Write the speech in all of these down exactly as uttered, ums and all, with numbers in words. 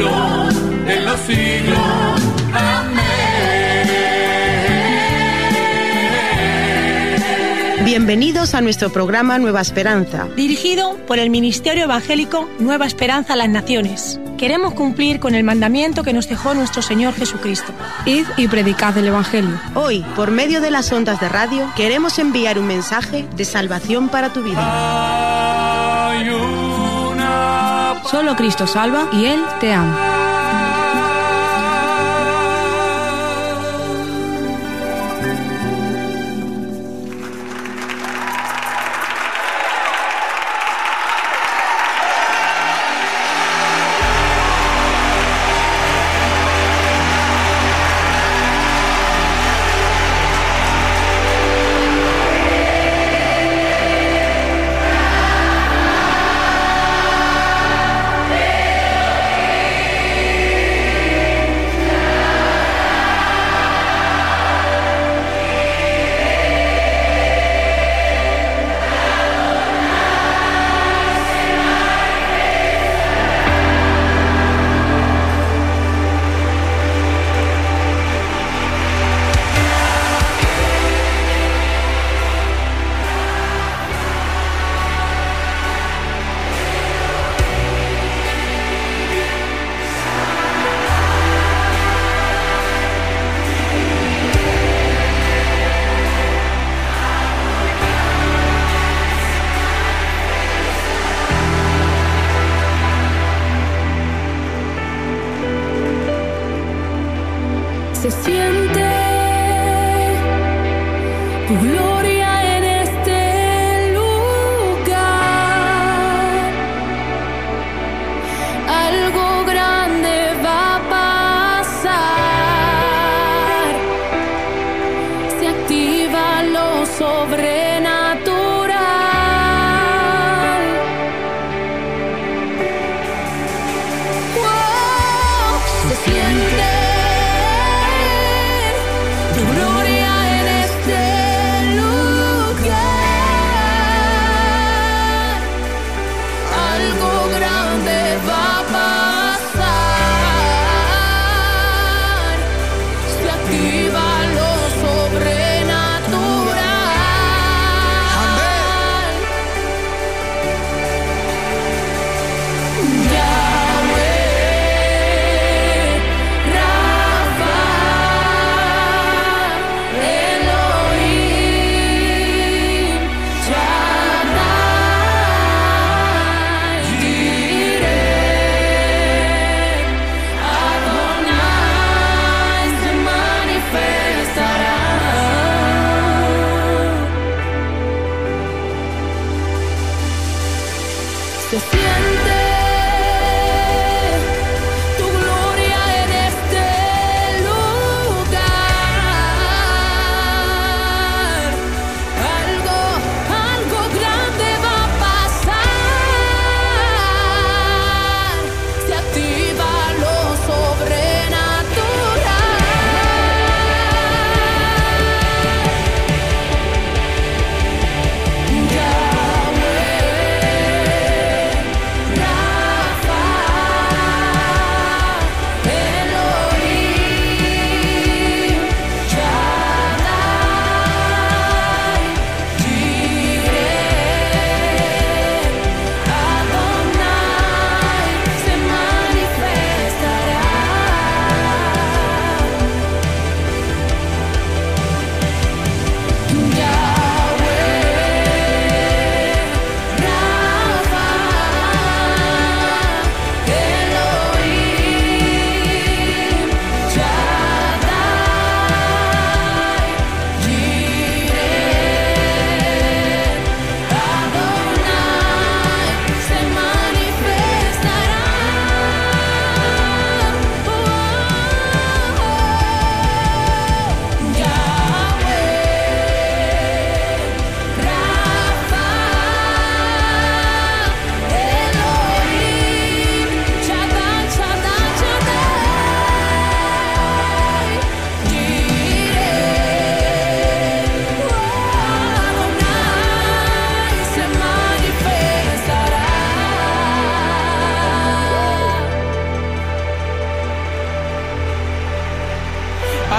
siglos de los siglos. Amén. Bienvenidos a nuestro programa Nueva Esperanza, dirigido por el Ministerio Evangélico Nueva Esperanza a las Naciones. Queremos cumplir con el mandamiento que nos dejó nuestro Señor Jesucristo. Id y predicad el Evangelio. Hoy, por medio de las ondas de radio, queremos enviar un mensaje de salvación para tu vida. Hay una... Solo Cristo salva y Él te ama. Se siente tu gloria en este lugar. Algo grande va a pasar. Se activa lo sobrenatural. Wow, se siente tu gloria en este lugar. Algo grande va a pasar. Se activa lo sobrenatural. Amén. Yahweh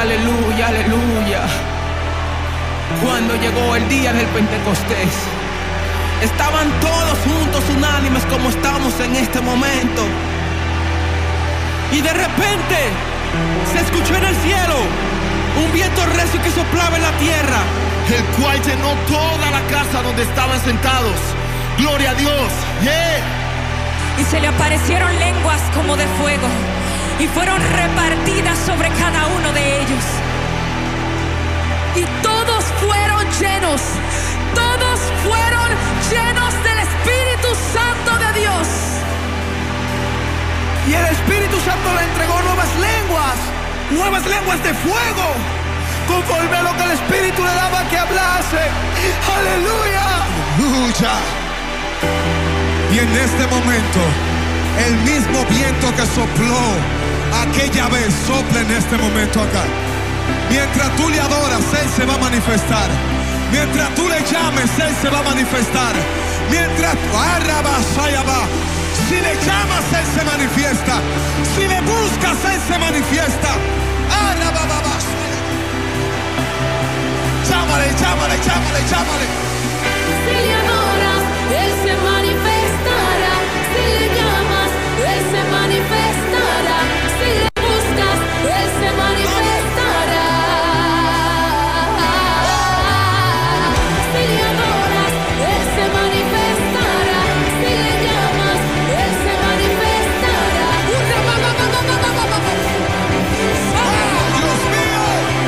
aleluya, aleluya. Cuando llegó el día del Pentecostés, estaban todos juntos, unánimes como estamos en este momento. Y de repente se escuchó en el cielo un viento recio que soplaba en la tierra, el cual llenó toda la casa donde estaban sentados. Gloria a Dios. Yeah. Y se le aparecieron lenguas como de fuego y fueron repartidas sobre cada uno de ellos. Y todos fueron llenos, todos fueron llenos del Espíritu Santo de Dios. Y el Espíritu Santo le entregó nuevas lenguas, nuevas lenguas de fuego, conforme a lo que el Espíritu le daba que hablase. ¡Aleluya! ¡Aleluya! Y en este momento, el mismo viento que sopló aquella vez, sopla en este momento acá. Mientras tú le adoras, Él se va a manifestar. Mientras tú le llames, Él se va a manifestar. Mientras tú arrabas, si le llamas, Él se manifiesta. Si le buscas, Él se manifiesta. Arrababas. Llámale, llámale, llámale, llámale. Si le adoras, Él se manifestará. Si le llamas, Él se manifestará. Si le buscas, Él se manifestará. Si le adoras, Él se manifestará. Si le llamas, Él se manifestará. ¡Oh, Dios mío!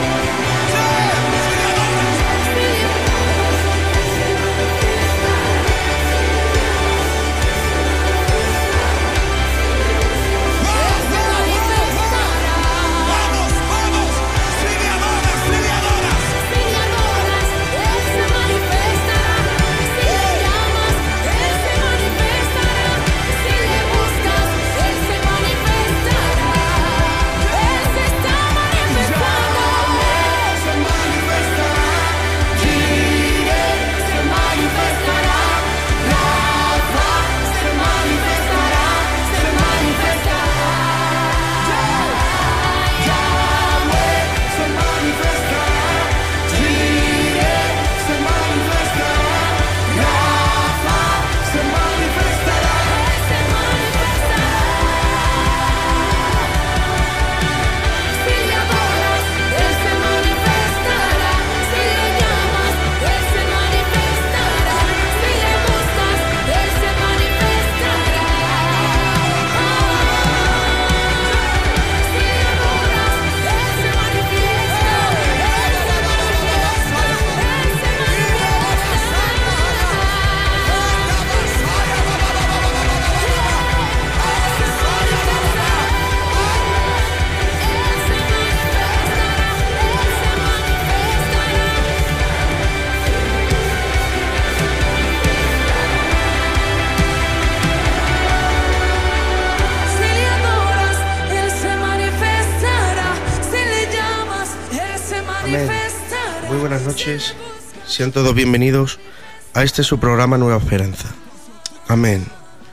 buenas noches. Sean todos bienvenidos a este su programa Nueva Esperanza. Amén.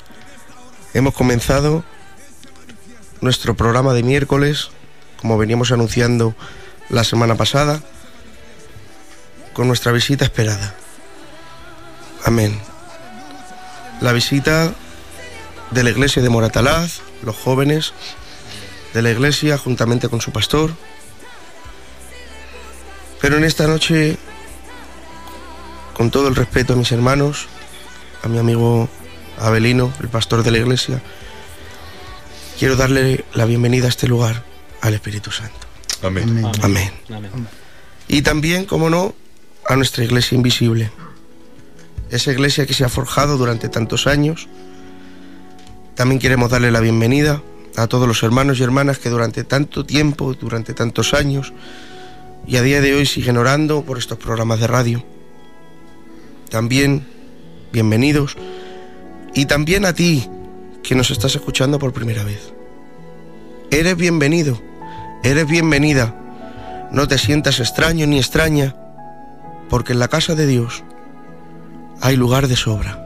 Hemos comenzado nuestro programa de miércoles, como veníamos anunciando la semana pasada, con nuestra visita esperada. Amén. La visita de la iglesia de Moratalaz, los jóvenes de la iglesia juntamente con su pastor. Pero en esta noche, con todo el respeto a mis hermanos, a mi amigo Abelino, el pastor de la iglesia, quiero darle la bienvenida a este lugar al Espíritu Santo. Amén. Amén. Amén. Amén. Y también, como no, a nuestra iglesia invisible. Esa iglesia que se ha forjado durante tantos años. También queremos darle la bienvenida a todos los hermanos y hermanas que durante tanto tiempo, durante tantos años, y a día de hoy siguen orando por estos programas de radio. También, bienvenidos. Y también a ti, que nos estás escuchando por primera vez. Eres bienvenido, eres bienvenida. No te sientas extraño ni extraña, porque en la casa de Dios hay lugar de sobra.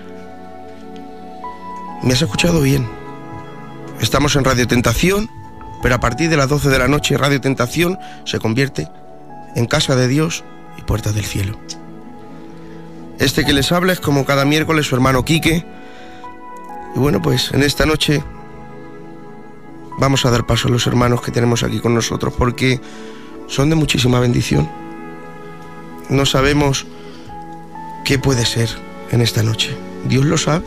¿Me has escuchado bien? Estamos en Radio Tentación, pero a partir de las doce de la noche Radio Tentación se convierte en casa de Dios y puerta del cielo. Este que les habla es, como cada miércoles, su hermano Quique. Y bueno, pues en esta noche vamos a dar paso a los hermanos que tenemos aquí con nosotros, porque son de muchísima bendición. No sabemos qué puede ser en esta noche. Dios lo sabe.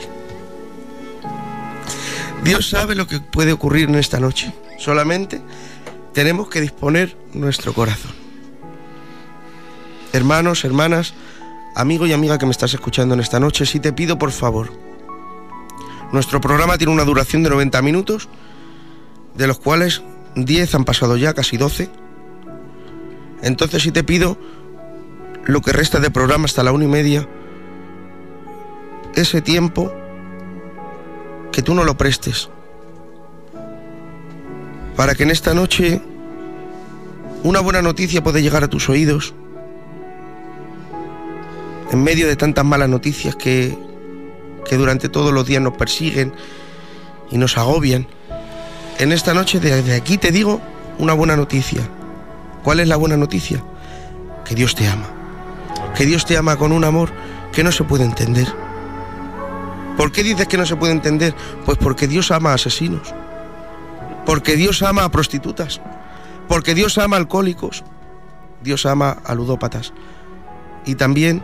Dios sabe lo que puede ocurrir en esta noche. Solamente tenemos que disponer nuestro corazón. Hermanos, hermanas, amigo y amiga que me estás escuchando en esta noche, sí te pido, por favor. Nuestro programa tiene una duración de noventa minutos, de los cuales diez han pasado ya, casi doce. Entonces sí te pido, lo que resta de programa hasta la una y media, ese tiempo, que tú no lo prestes, para que en esta noche una buena noticia pueda llegar a tus oídos, en medio de tantas malas noticias que, que durante todos los días nos persiguen y nos agobian. En esta noche, desde aquí te digo una buena noticia. ¿Cuál es la buena noticia? Que Dios te ama. Que Dios te ama con un amor que no se puede entender. ¿Por qué dices que no se puede entender? Pues porque Dios ama a asesinos. Porque Dios ama a prostitutas. Porque Dios ama a alcohólicos. Dios ama a ludópatas. Y también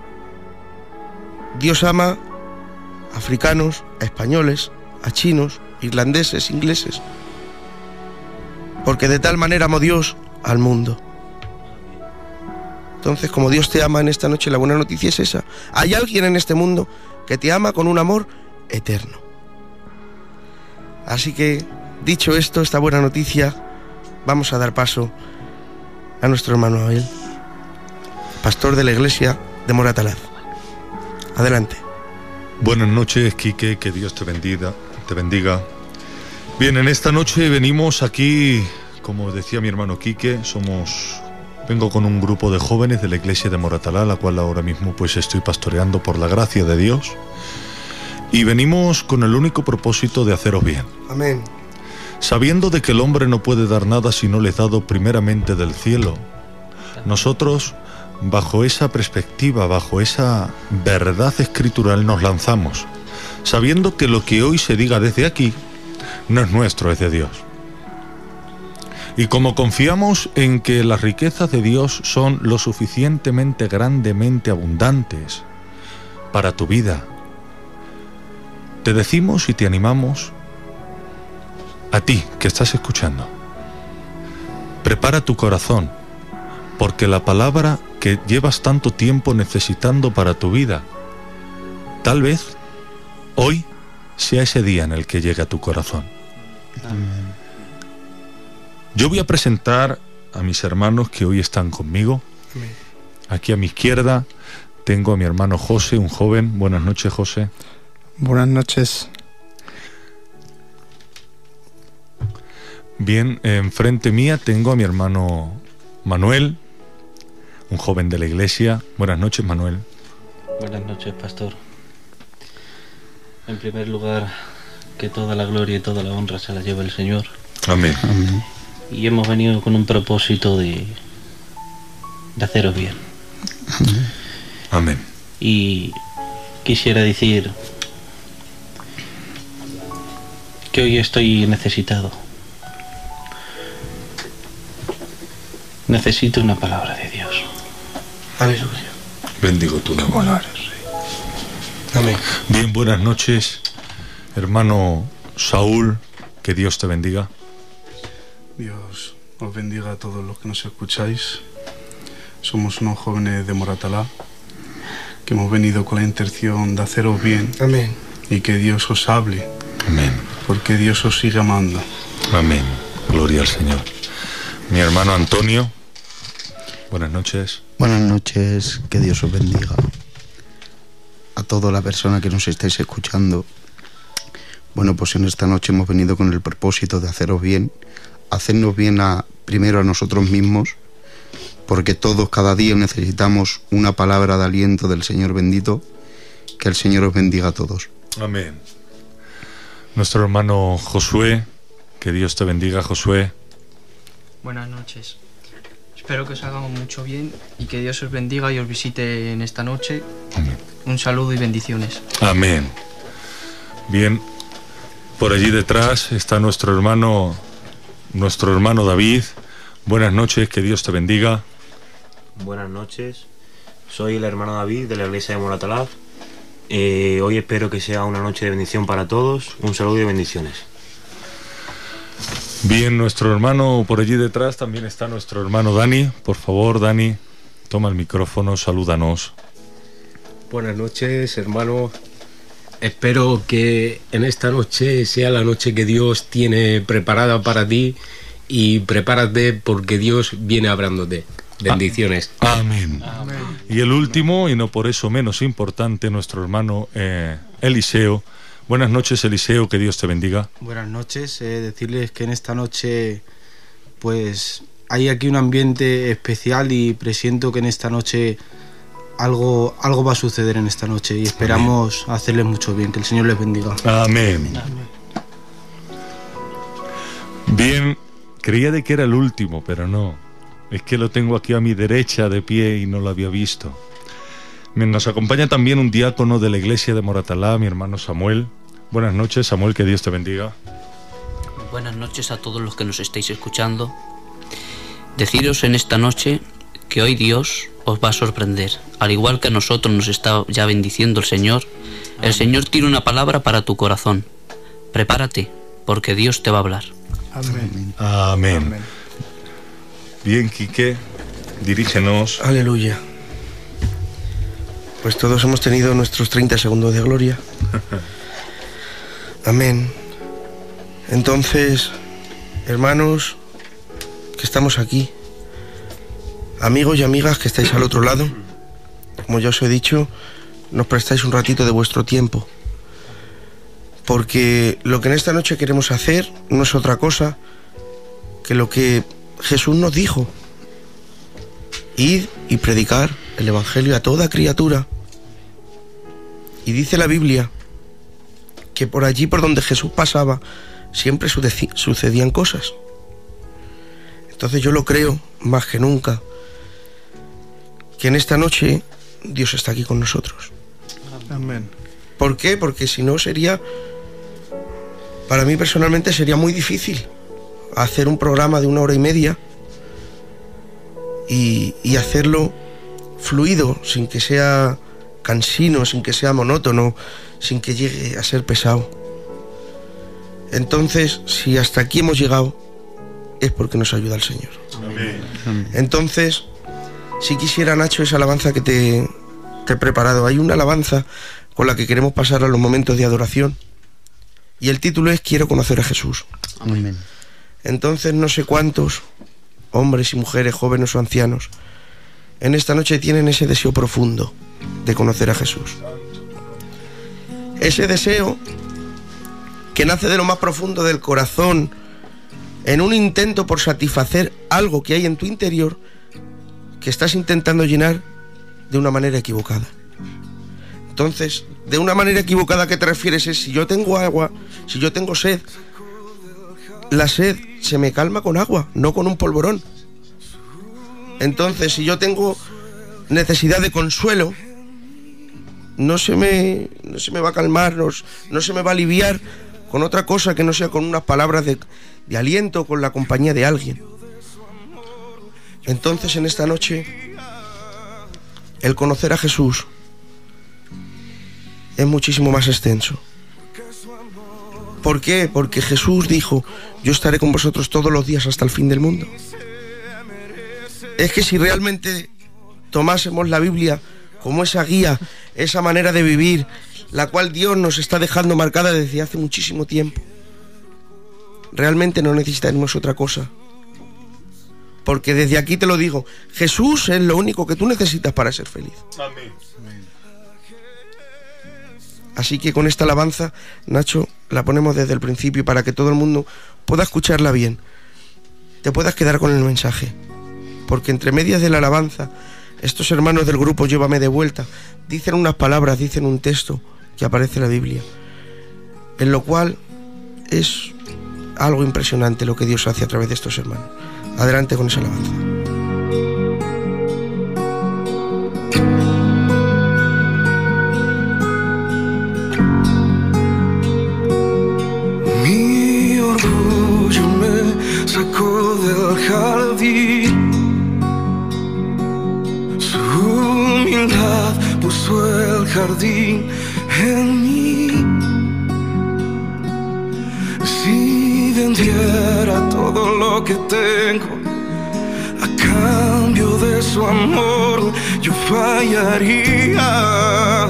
Dios ama a africanos, a españoles, a chinos, irlandeses, ingleses. Porque de tal manera amó Dios al mundo. Entonces, como Dios te ama en esta noche, la buena noticia es esa. Hay alguien en este mundo que te ama con un amor eterno. Así que, dicho esto, esta buena noticia, vamos a dar paso a nuestro hermano Abel, pastor de la iglesia de Moratalaz. Adelante. Buenas noches, Quique, que Dios te bendiga, te bendiga. Bien, en esta noche venimos aquí, como decía mi hermano Quique, somos... Vengo con un grupo de jóvenes de la iglesia de Moratalá, la cual ahora mismo pues estoy pastoreando por la gracia de Dios. Y venimos con el único propósito de haceros bien. Amén. Sabiendo de que el hombre no puede dar nada si no le es dado primeramente del cielo, nosotros, bajo esa perspectiva, bajo esa verdad escritural, nos lanzamos, sabiendo que lo que hoy se diga desde aquí no es nuestro, es de Dios. Y como confiamos en que las riquezas de Dios son lo suficientemente grandemente abundantes para tu vida, te decimos y te animamos a ti que estás escuchando. Prepara tu corazón, porque la palabra que llevas tanto tiempo necesitando para tu vida, tal vez hoy sea ese día en el que llegue a tu corazón. Amén. Yo voy a presentar a mis hermanos que hoy están conmigo. Amén. Aquí a mi izquierda tengo a mi hermano José, un joven. Buenas noches, José. Buenas noches. Bien, enfrente mía tengo a mi hermano Manuel, un joven de la iglesia. Buenas noches, Manuel. Buenas noches, pastor. En primer lugar, que toda la gloria y toda la honra se la lleve el Señor. Amén. Amén. Y hemos venido con un propósito de, de haceros bien. Amén. Y quisiera decir que hoy estoy necesitado. Necesito una palabra de Dios. Aleluya. Bendigo tu nombre. Amén. Bien, buenas noches, hermano Saúl, que Dios te bendiga. Dios os bendiga a todos los que nos escucháis. Somos unos jóvenes de Moratalá que hemos venido con la intención de haceros bien. Amén. Y que Dios os hable. Amén. Porque Dios os sigue amando. Amén. Gloria al Señor. Mi hermano Antonio, buenas noches. Buenas noches, que Dios os bendiga. A toda la persona que nos estáis escuchando. Bueno, pues en esta noche hemos venido con el propósito de haceros bien. Hacernos bien a, primero a nosotros mismos, porque todos cada día necesitamos una palabra de aliento del Señor bendito. Que el Señor os bendiga a todos. Amén. Nuestro hermano Josué, Que Dios te bendiga, Josué. Buenas noches. Espero que os hagamos mucho bien y que Dios os bendiga y os visite en esta noche. Amén. Un saludo y bendiciones. Amén. Bien, por allí detrás está nuestro hermano, nuestro hermano David. Buenas noches, que Dios te bendiga. Buenas noches, soy el hermano David de la iglesia de Moratalaz. Eh, hoy espero que sea una noche de bendición para todos. Un saludo y bendiciones. Bien, nuestro hermano por allí detrás también está nuestro hermano Dani. Por favor, Dani, toma el micrófono, salúdanos. Buenas noches, hermano. Espero que en esta noche sea la noche que Dios tiene preparada para ti y prepárate porque Dios viene hablándote. Bendiciones. Amén. Amén. Y el último, y no por eso menos importante, nuestro hermano eh, Eliseo. Buenas noches, Eliseo, que Dios te bendiga. Buenas noches, eh, decirles que en esta noche pues hay aquí un ambiente especial y presiento que en esta noche algo, algo va a suceder en esta noche y esperamos Amén. Hacerles mucho bien, que el Señor les bendiga. Amén. Amén. Bien, creía de que era el último, pero no, es que lo tengo aquí a mi derecha de pie y no lo había visto. Nos acompaña también un diácono de la iglesia de Moratalá, mi hermano Samuel. Buenas noches, Samuel, que Dios te bendiga. Buenas noches a todos los que nos estáis escuchando. Deciros en esta noche que hoy Dios os va a sorprender. Al igual que a nosotros nos está ya bendiciendo el Señor, el Señor tiene una palabra para tu corazón. Prepárate, porque Dios te va a hablar. Amén. Amén. Amén. Bien, Quique, dirígenos. Aleluya. Pues todos hemos tenido nuestros treinta segundos de gloria. Amén. Entonces, hermanos que estamos aquí, amigos y amigas que estáis al otro lado, como ya os he dicho, nos prestáis un ratito de vuestro tiempo. Porque lo que en esta noche queremos hacer no es otra cosa que lo que Jesús nos dijo. Id y predicar el Evangelio a toda criatura. Y dice la Biblia que por allí por donde Jesús pasaba siempre sucedían cosas. Entonces yo lo creo más que nunca que en esta noche Dios está aquí con nosotros. Amén. ¿Por qué? Porque si no sería, para mí personalmente sería muy difícil hacer un programa de una hora y media y, y hacerlo fluido, sin que sea cansino, sin que sea monótono, sin que llegue a ser pesado. Entonces, si hasta aquí hemos llegado, es porque nos ayuda el Señor. Amén. Entonces, si quisiera, Nacho, esa alabanza que te, te he preparado. Hay una alabanza con la que queremos pasar a los momentos de adoración y el título es Quiero conocer a Jesús. Amén. Entonces, no sé cuántos hombres y mujeres, jóvenes o ancianos, en esta noche tienen ese deseo profundo de conocer a Jesús. Ese deseo que nace de lo más profundo del corazón, en un intento por satisfacer algo que hay en tu interior que estás intentando llenar de una manera equivocada. Entonces, de una manera equivocada, ¿a qué te refieres? Es si yo tengo agua, si yo tengo sed, la sed se me calma con agua, no con un polvorón. Entonces, si yo tengo necesidad de consuelo, no se me, no se me va a calmar, no, no se me va a aliviar con otra cosa que no sea con unas palabras de, de aliento, con la compañía de alguien. Entonces, en esta noche, el conocer a Jesús es muchísimo más extenso. ¿Por qué? Porque Jesús dijo: yo estaré con vosotros todos los días hasta el fin del mundo. Es que si realmente tomásemos la Biblia como esa guía, esa manera de vivir, la cual Dios nos está dejando marcada desde hace muchísimo tiempo, realmente no necesitaremos otra cosa. Porque desde aquí te lo digo, Jesús es lo único que tú necesitas para ser feliz. Amén. Así que con esta alabanza, Nacho, la ponemos desde el principio para que todo el mundo pueda escucharla bien, te puedas quedar con el mensaje. Porque entre medias de la alabanza, estos hermanos del grupo Llévame de Vuelta dicen unas palabras, dicen un texto que aparece en la Biblia, en lo cual es algo impresionante lo que Dios hace a través de estos hermanos. Adelante con esa alabanza. Mi orgullo me sacó del jardín, su humildad puso el jardín en mí. Si vendiera todo lo que tengo a cambio de su amor, yo fallaría.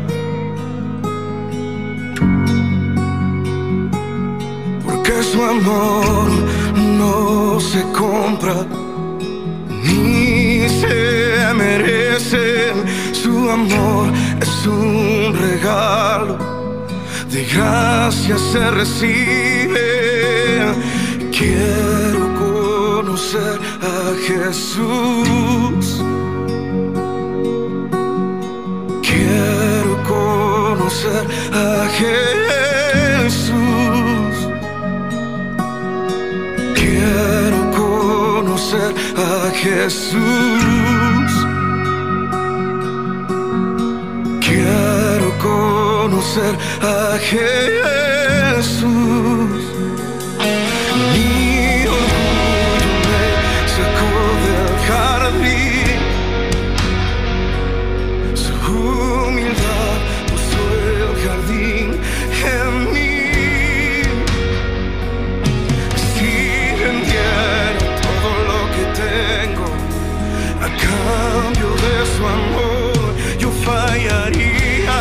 Porque su amor no se compra ni se merece. Su amor es un regalo, de gracia se recibe. Quiero conocer a Jesús. Quiero conocer a Jesús. Quiero conocer a Jesús. Quiero conocer a Jesús. Mi orgullo me sacó del jardín, su humildad puso el jardín en mí. Si vendiera todo lo que tengo a cambio de su amor, yo fallaría.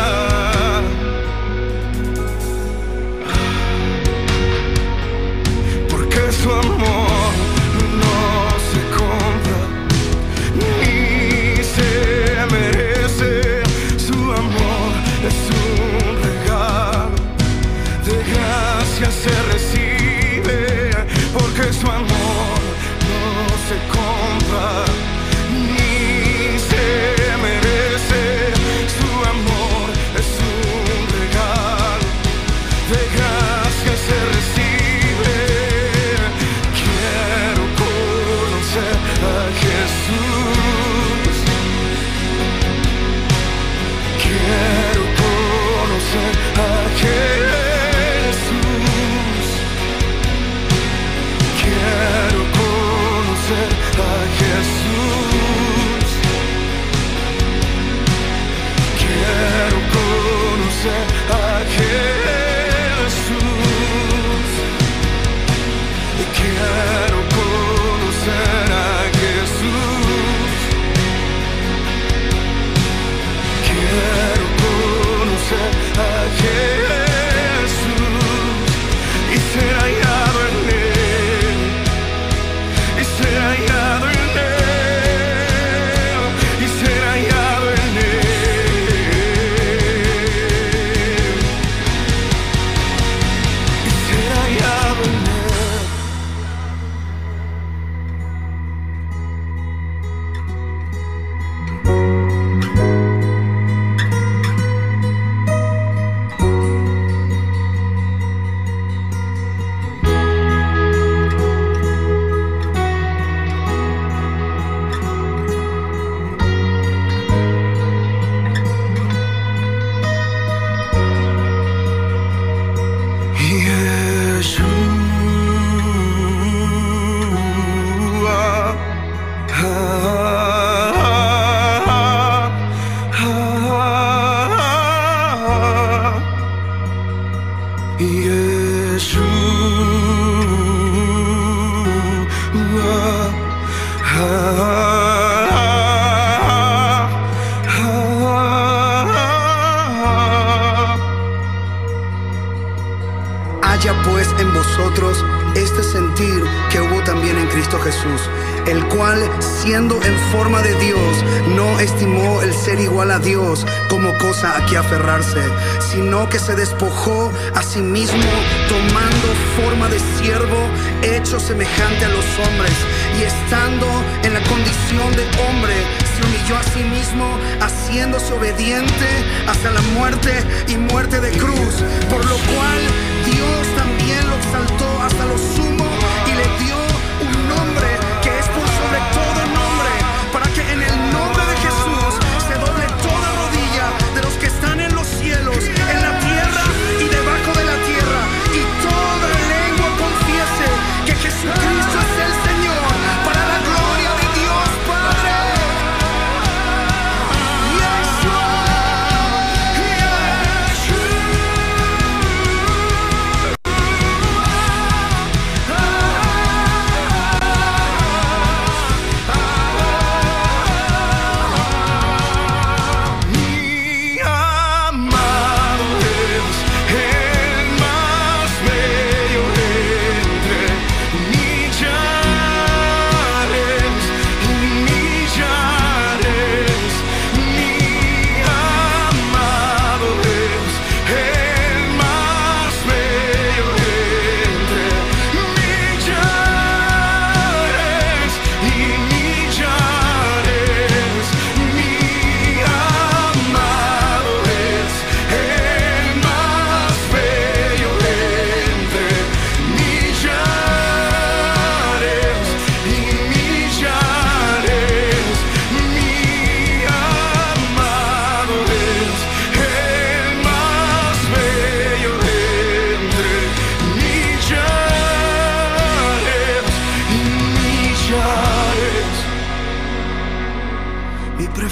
Porque su amor no se compra ni se merece. Su amor es un regalo, de gracia se recibe. Porque su amor no se compra ni se merece. Su amor es un regalo, de gracia se recibe. Quiero conocer a Jesús. Quiero conocer a Jesús. Quiero conocer a Jesús. Quiero conocer a Jesús. Quiero conocer a Jesús. Quiero conocer a Jesús y ser hallado en él, y ser hallado en él, y ser hallado en él, y ser hallado en él. Haya pues en vosotros este sentir que hubo también en Cristo Jesús, el cual, siendo en forma de Dios, no estimó el ser igual a Dios como cosa a que aferrarse, sino que se despojó a sí mismo, tomando forma de siervo, hecho semejante a los hombres, y estando en la condición de hombre, se humilló a sí mismo, haciéndose obediente hasta la muerte y muerte de cruz, por lo cual Dios también lo exaltó hasta los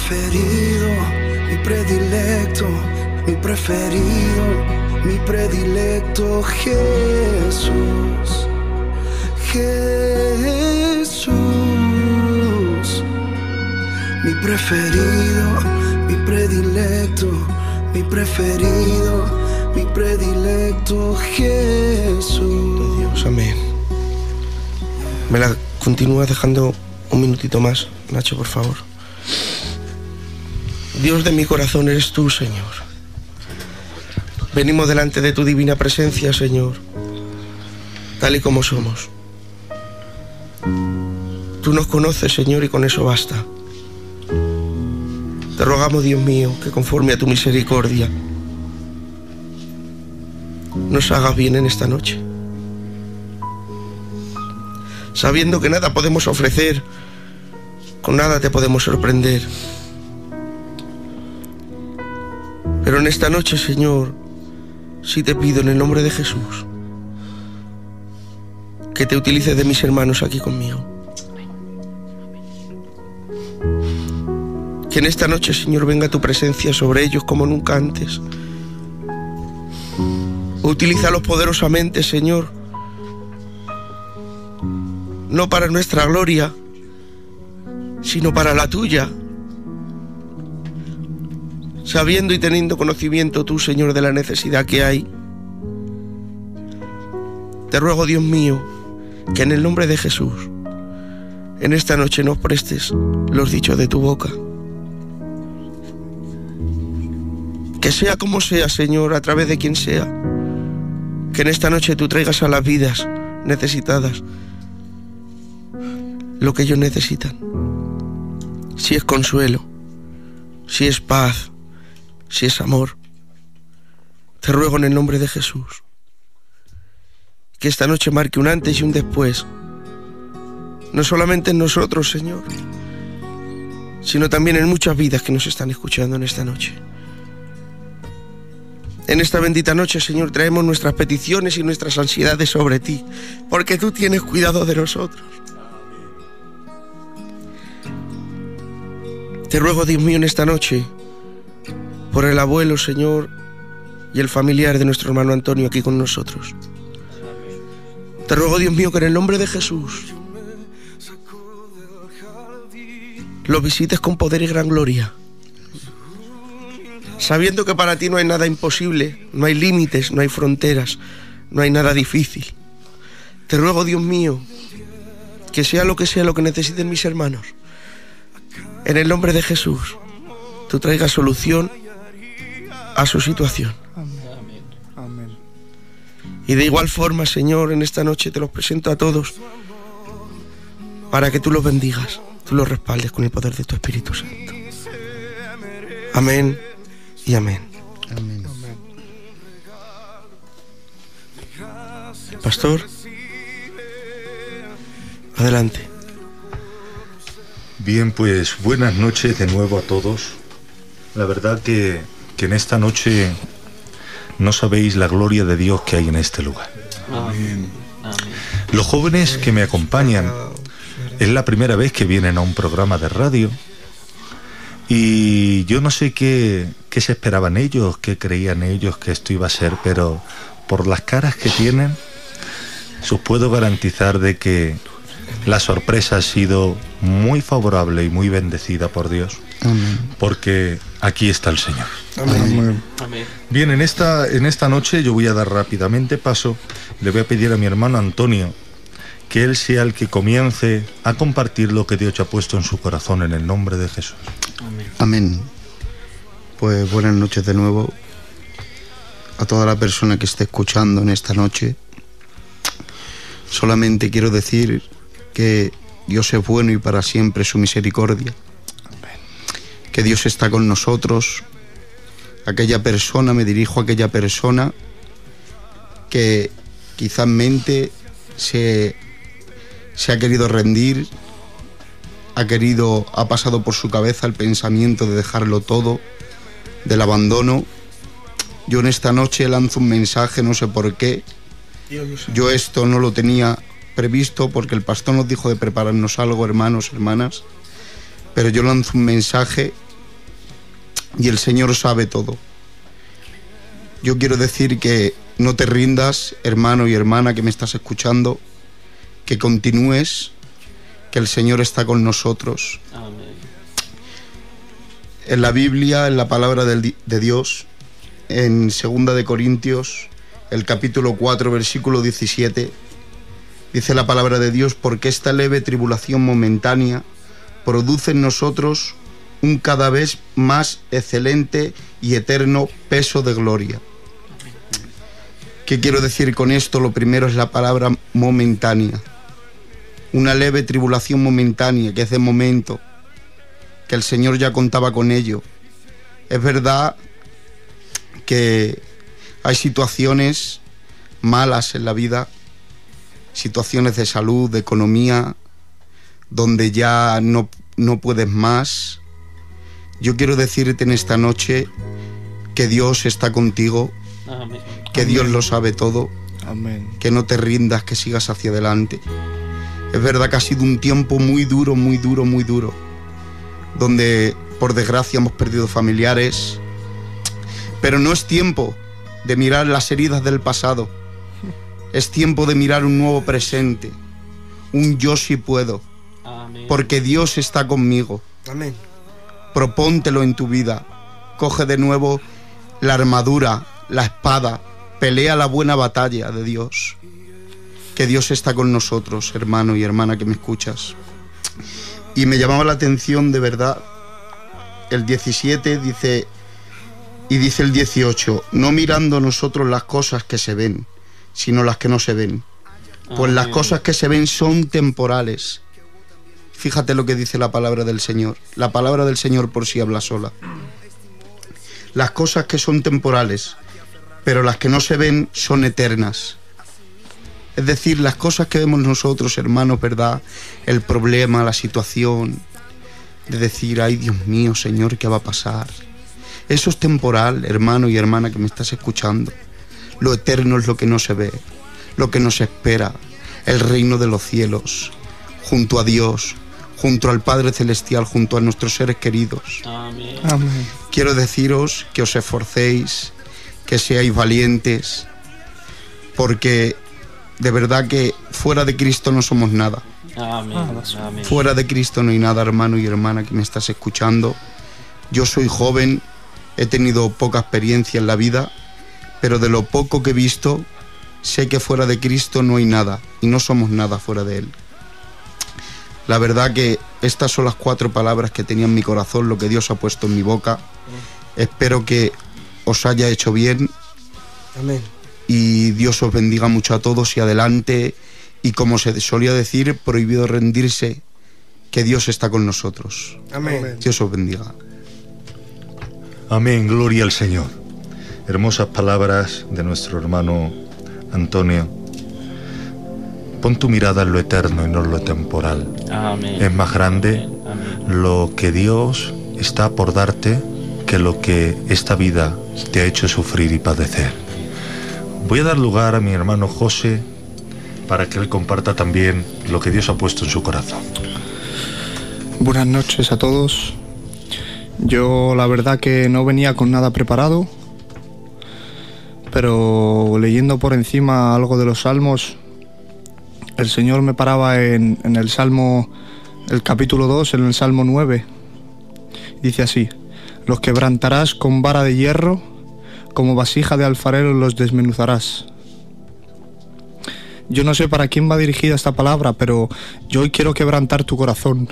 preferido, mi predilecto, mi preferido, mi predilecto, Jesús, Jesús, mi preferido, mi predilecto, mi preferido, mi predilecto, Jesús. Dios, amén. Me la continúa dejando un minutito más, Nacho, por favor. Dios de mi corazón eres tú, Señor. Venimos delante de tu divina presencia, Señor, tal y como somos. Tú nos conoces, Señor, y con eso basta. Te rogamos, Dios mío, que conforme a tu misericordia nos hagas bien en esta noche, sabiendo que nada podemos ofrecer, con nada te podemos sorprender. Pero en esta noche, Señor, sí te pido en el nombre de Jesús que te utilices de mis hermanos aquí conmigo. Que en esta noche, Señor, venga tu presencia sobre ellos como nunca antes. Utilízalos poderosamente, Señor, no para nuestra gloria, sino para la tuya, sabiendo y teniendo conocimiento tú, Señor, de la necesidad que hay. Te ruego, Dios mío, que en el nombre de Jesús, en esta noche nos prestes los dichos de tu boca. Que sea como sea, Señor, a través de quien sea, que en esta noche tú traigas a las vidas necesitadas lo que ellos necesitan. Si es consuelo, si es paz, si es amor, te ruego en el nombre de Jesús que esta noche marque un antes y un después, no solamente en nosotros, Señor, sino también en muchas vidas que nos están escuchando en esta noche. En esta bendita noche, Señor, traemos nuestras peticiones y nuestras ansiedades sobre ti, porque tú tienes cuidado de nosotros. Te ruego, Dios mío, en esta noche, por el abuelo, Señor, y el familiar de nuestro hermano Antonio aquí con nosotros. Te ruego, Dios mío, que en el nombre de Jesús lo visites con poder y gran gloria, sabiendo que para ti no hay nada imposible, no hay límites, no hay fronteras, no hay nada difícil. Te ruego, Dios mío, que sea lo que sea lo que necesiten mis hermanos, en el nombre de Jesús, tú traigas solución a su situación. Amén. Y de igual forma, Señor, en esta noche te los presento a todos para que tú los bendigas, tú los respaldes con el poder de tu Espíritu Santo. Amén y amén. Amén. Pastor, adelante. Bien, pues buenas noches de nuevo a todos. La verdad que, que en esta noche no sabéis la gloria de Dios que hay en este lugar. Amén. Los jóvenes que me acompañan es la primera vez que vienen a un programa de radio y yo no sé qué, qué se esperaban ellos, qué creían ellos que esto iba a ser, pero por las caras que tienen, os puedo garantizar de que la sorpresa ha sido muy favorable y muy bendecida por Dios. Amén. Porque aquí está el Señor. Amén. Amén. Bien, en esta, en esta noche yo voy a dar rápidamente paso. Le voy a pedir a mi hermano Antonio que él sea el que comience a compartir lo que Dios ha puesto en su corazón en el nombre de Jesús. Amén. Amén. Pues buenas noches de nuevo a toda la persona que esté escuchando en esta noche. Solamente quiero decir que Dios es bueno y para siempre su misericordia. Que Dios está con nosotros. Aquella persona, me dirijo a aquella persona que quizá en mente se, se ha querido rendir, ha querido, ha pasado por su cabeza el pensamiento de dejarlo todo, del abandono. Yo en esta noche lanzo un mensaje, no sé por qué. Yo esto no lo tenía previsto porque el pastor nos dijo de prepararnos algo, hermanos, hermanas. Pero yo lanzo un mensaje y el Señor sabe todo. Yo quiero decir que no te rindas, hermano y hermana que me estás escuchando, que continúes, que el Señor está con nosotros. Amén. En la Biblia, en la palabra del- de Dios, en segunda de Corintios, el capítulo cuatro, versículo diecisiete, dice la palabra de Dios: porque esta leve tribulación momentánea produce en nosotros un cada vez más excelente y eterno peso de gloria. ¿Qué quiero decir con esto? Lo primero es la palabra momentánea. Una leve tribulación momentánea, que es de momento, que el Señor ya contaba con ello. Es verdad que hay situaciones malas en la vida, situaciones de salud, de economía, donde ya no, no puedes más. Yo quiero decirte en esta noche que Dios está contigo, Amén. que Dios lo sabe todo, Amén. que no te rindas, que sigas hacia adelante. Es verdad que ha sido un tiempo muy duro, muy duro, muy duro, donde por desgracia hemos perdido familiares, pero no es tiempo de mirar las heridas del pasado, es tiempo de mirar un nuevo presente, un yo sí puedo, Amén. porque Dios está conmigo. Amén. Propóntelo en tu vida, coge de nuevo la armadura, la espada, pelea la buena batalla de Dios, que Dios está con nosotros, hermano y hermana que me escuchas. Y me llamaba la atención de verdad el diecisiete, dice, y dice el dieciocho: no mirando nosotros las cosas que se ven, sino las que no se ven, pues las cosas que se ven son temporales. Fíjate lo que dice la palabra del Señor. La palabra del Señor por sí habla sola. Las cosas que son temporales, pero las que no se ven son eternas. Es decir, las cosas que vemos nosotros, hermanos, ¿verdad? El problema, la situación, de decir, ay Dios mío, Señor, ¿qué va a pasar? Eso es temporal, hermano y hermana que me estás escuchando. Lo eterno es lo que no se ve, lo que nos espera, el reino de los cielos, junto a Dios, junto al Padre Celestial, junto a nuestros seres queridos. Amén. Amén. Quiero deciros que os esforcéis, que seáis valientes, porque de verdad que fuera de Cristo no somos nada. Amén. Amén. Fuera de Cristo no hay nada, hermano y hermana que me estás escuchando. Yo soy joven, he tenido poca experiencia en la vida, pero de lo poco que he visto, sé que fuera de Cristo no hay nada, y no somos nada fuera de Él. La verdad que estas son las cuatro palabras que tenía en mi corazón, lo que Dios ha puesto en mi boca. Espero que os haya hecho bien. Amén. Y Dios os bendiga mucho a todos y adelante. Y como se solía decir, prohibido rendirse, que Dios está con nosotros. Amén. Dios os bendiga. Amén, gloria al Señor. Hermosas palabras de nuestro hermano Antonio. Pon tu mirada en lo eterno y no en lo temporal. Amén. Es más grande lo que Dios está por darte que lo que esta vida te ha hecho sufrir y padecer. Voy a dar lugar a mi hermano José para que él comparta también lo que Dios ha puesto en su corazón. Buenas noches a todos. Yo la verdad que no venía con nada preparado, pero leyendo por encima algo de los salmos, el Señor me paraba en, en el Salmo, el capítulo dos, en el Salmo nueve. Dice así: los quebrantarás con vara de hierro, como vasija de alfarero los desmenuzarás. Yo no sé para quién va dirigida esta palabra, pero yo hoy quiero quebrantar tu corazón.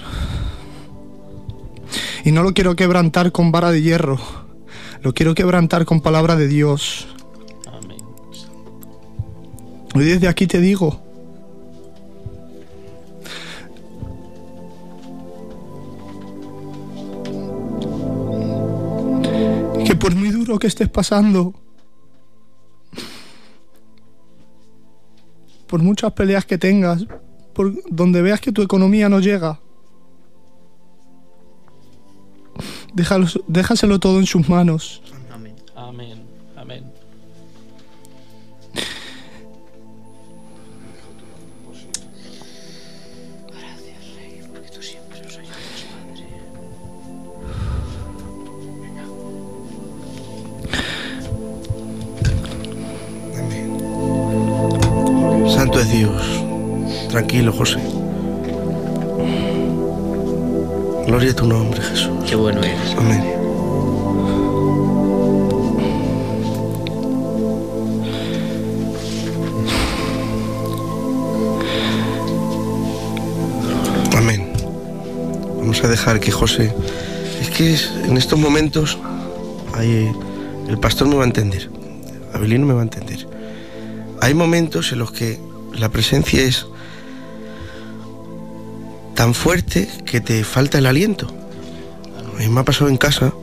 Y no lo quiero quebrantar con vara de hierro, lo quiero quebrantar con palabra de Dios. Amén. Hoy desde aquí te digo, que por muy duro que estés pasando, por muchas peleas que tengas, por donde veas que tu economía no llega, déjalo, déjaselo todo en sus manos. Amén. Amén. Amén. Dios. Tranquilo, José. Gloria a tu nombre, Jesús. Qué bueno eres. Amén. Amén. Vamos a dejar que José... Es que es, en estos momentos hay, el pastor me va a entender, Abelino me va a entender. Hay momentos en los que la presencia es tan fuerte que te falta el aliento. A mí me ha pasado en casa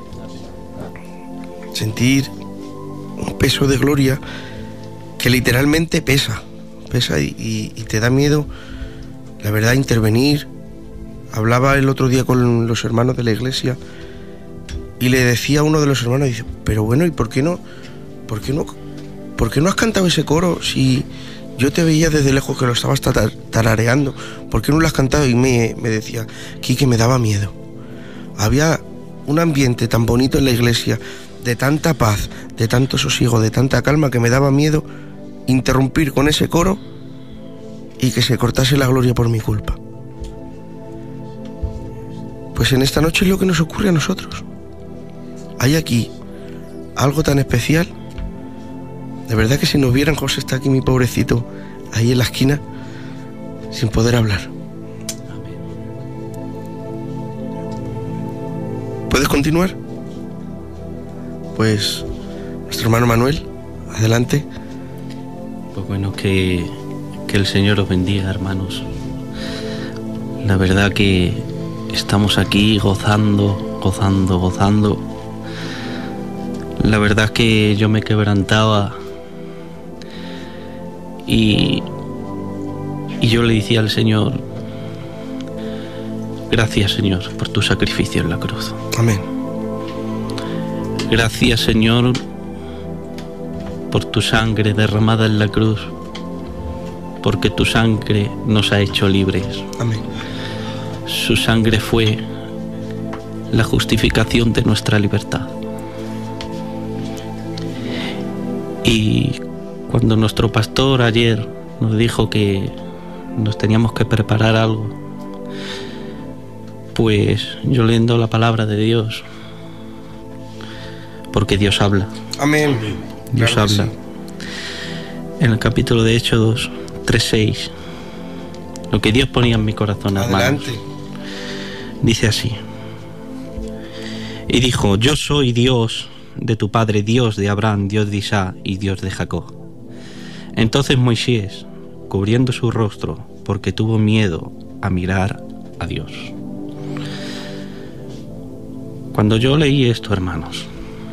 sentir un peso de gloria que literalmente pesa, pesa y, y, y te da miedo, la verdad, intervenir. Hablaba el otro día con los hermanos de la iglesia y le decía a uno de los hermanos, dice, pero bueno, ¿y por qué no, por qué no, por qué no has cantado ese coro si yo te veía desde lejos que lo estabas tar tarareando? ¿Por qué no lo has cantado? Y me, me decía, Quique, me daba miedo. Había un ambiente tan bonito en la iglesia, de tanta paz, de tanto sosiego, de tanta calma, que me daba miedo interrumpir con ese coro y que se cortase la gloria por mi culpa. Pues en esta noche es lo que nos ocurre a nosotros. Hay aquí algo tan especial. De verdad que si nos vieran, José está aquí, mi pobrecito, ahí en la esquina, sin poder hablar. Amén. ¿Puedes continuar? Pues nuestro hermano Manuel, adelante. Pues bueno, que, que el Señor os bendiga, hermanos. La verdad que estamos aquí gozando, gozando, gozando. La verdad es que yo me quebrantaba y, y yo le decía al Señor, gracias, Señor, por tu sacrificio en la cruz. Amén. Gracias, Señor, por tu sangre derramada en la cruz, porque tu sangre nos ha hecho libres. Amén. Su sangre fue la justificación de nuestra libertad. Y cuando nuestro pastor ayer nos dijo que nos teníamos que preparar algo, pues yo leyendo la palabra de Dios, porque Dios habla. Amén. Dios Claro que habla. sí. En el capítulo de Hechos dos, tres, seis, lo que Dios ponía en mi corazón, hermanos, Adelante. dice así. Y dijo, yo soy Dios de tu padre, Dios de Abraham, Dios de Isaac y Dios de Jacob. Entonces Moisés, cubriendo su rostro, porque tuvo miedo a mirar a Dios. Cuando yo leí esto, hermanos,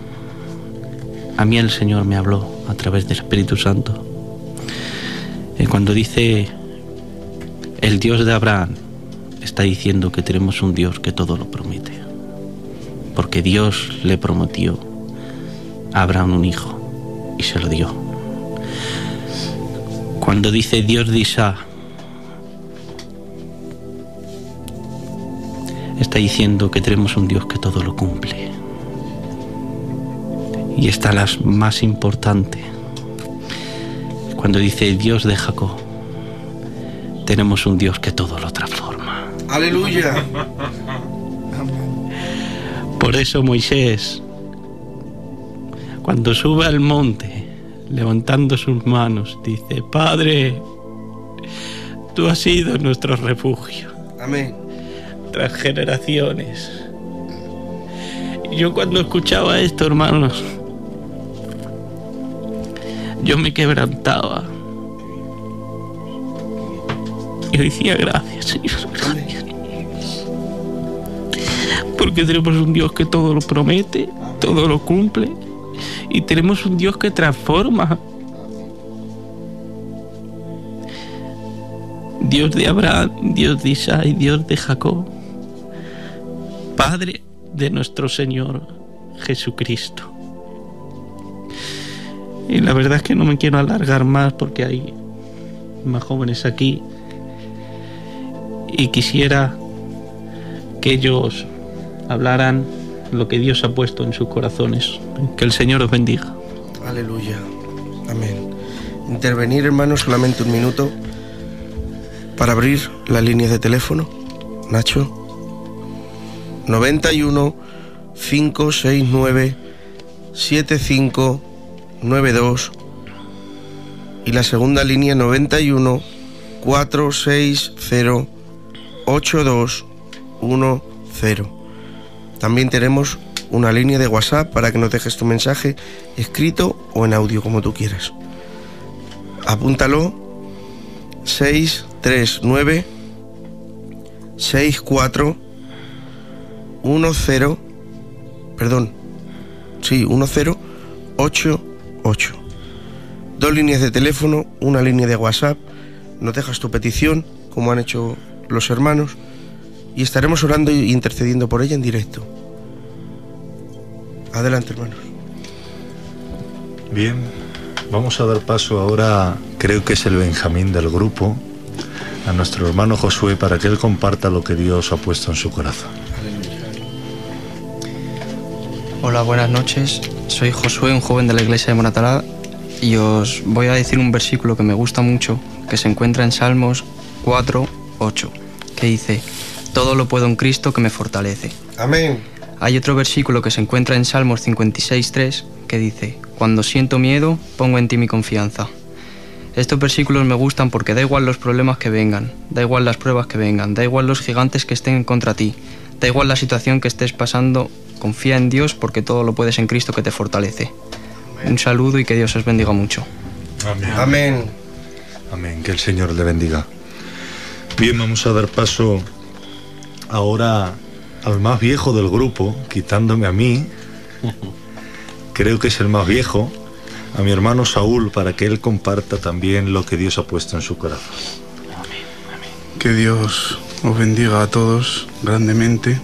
a mí el Señor me habló a través del Espíritu Santo. Y cuando dice el Dios de Abraham, está diciendo que tenemos un Dios que todo lo promete. Porque Dios le prometió a Abraham un hijo y se lo dio. Cuando dice Dios de Isaac, está diciendo que tenemos un Dios que todo lo cumple. Y está la más importante. Cuando dice Dios de Jacob, tenemos un Dios que todo lo transforma. Aleluya. Por eso Moisés, cuando sube al monte, levantando sus manos, dice, Padre, tú has sido nuestro refugio. Amén. Tras generaciones. Y yo cuando escuchaba esto, hermanos, yo me quebrantaba. Y decía, gracias, Señor, gracias. Porque tenemos un Dios que todo lo promete, todo lo cumple. Y tenemos un Dios que transforma. Dios de Abraham, Dios de Isaac y Dios de Jacob. Padre de nuestro Señor Jesucristo. Y la verdad es que no me quiero alargar más porque hay más jóvenes aquí. Y quisiera que ellos hablaran lo que Dios ha puesto en sus corazones. Que el Señor os bendiga. Aleluya. Amén. intervenir, hermano, solamente un minuto para abrir la línea de teléfono. Nacho. noventa y uno, cinco seis nueve, siete cinco nueve dos y la segunda línea noventa y uno, cuatro seis cero, ocho dos uno cero. También tenemos una línea de WhatsApp para que nos dejes tu mensaje escrito o en audio, como tú quieras. Apúntalo: seis tres nueve, seis cuatro uno cero, perdón, sí, uno cero ocho ocho. Dos líneas de teléfono, una línea de WhatsApp. Nos dejas tu petición, como han hecho los hermanos, y estaremos orando e intercediendo por ella en directo. Adelante, hermanos. Bien, vamos a dar paso ahora, creo que es el Benjamín del grupo, a nuestro hermano Josué, para que él comparta lo que Dios ha puesto en su corazón. Hola, buenas noches. Soy Josué, un joven de la iglesia de Moratalá, y os voy a decir un versículo que me gusta mucho, que se encuentra en Salmos cuatro, ocho, que dice: todo lo puedo en Cristo que me fortalece. Amén. Hay otro versículo que se encuentra en Salmos cincuenta y seis, tres, que dice: cuando siento miedo, pongo en ti mi confianza. Estos versículos me gustan porque da igual los problemas que vengan, da igual las pruebas que vengan, da igual los gigantes que estén contra ti, da igual la situación que estés pasando, confía en Dios porque todo lo puedes en Cristo que te fortalece. Amén. Un saludo y que Dios os bendiga mucho. Amén. Amén. Amén, que el Señor le bendiga. Bien, vamos a dar paso ahora al más viejo del grupo, quitándome a mí, creo que es el más viejo, a mi hermano Saúl, para que él comparta también lo que Dios ha puesto en su corazón. Amén. Amén. Que Dios os bendiga a todos grandemente.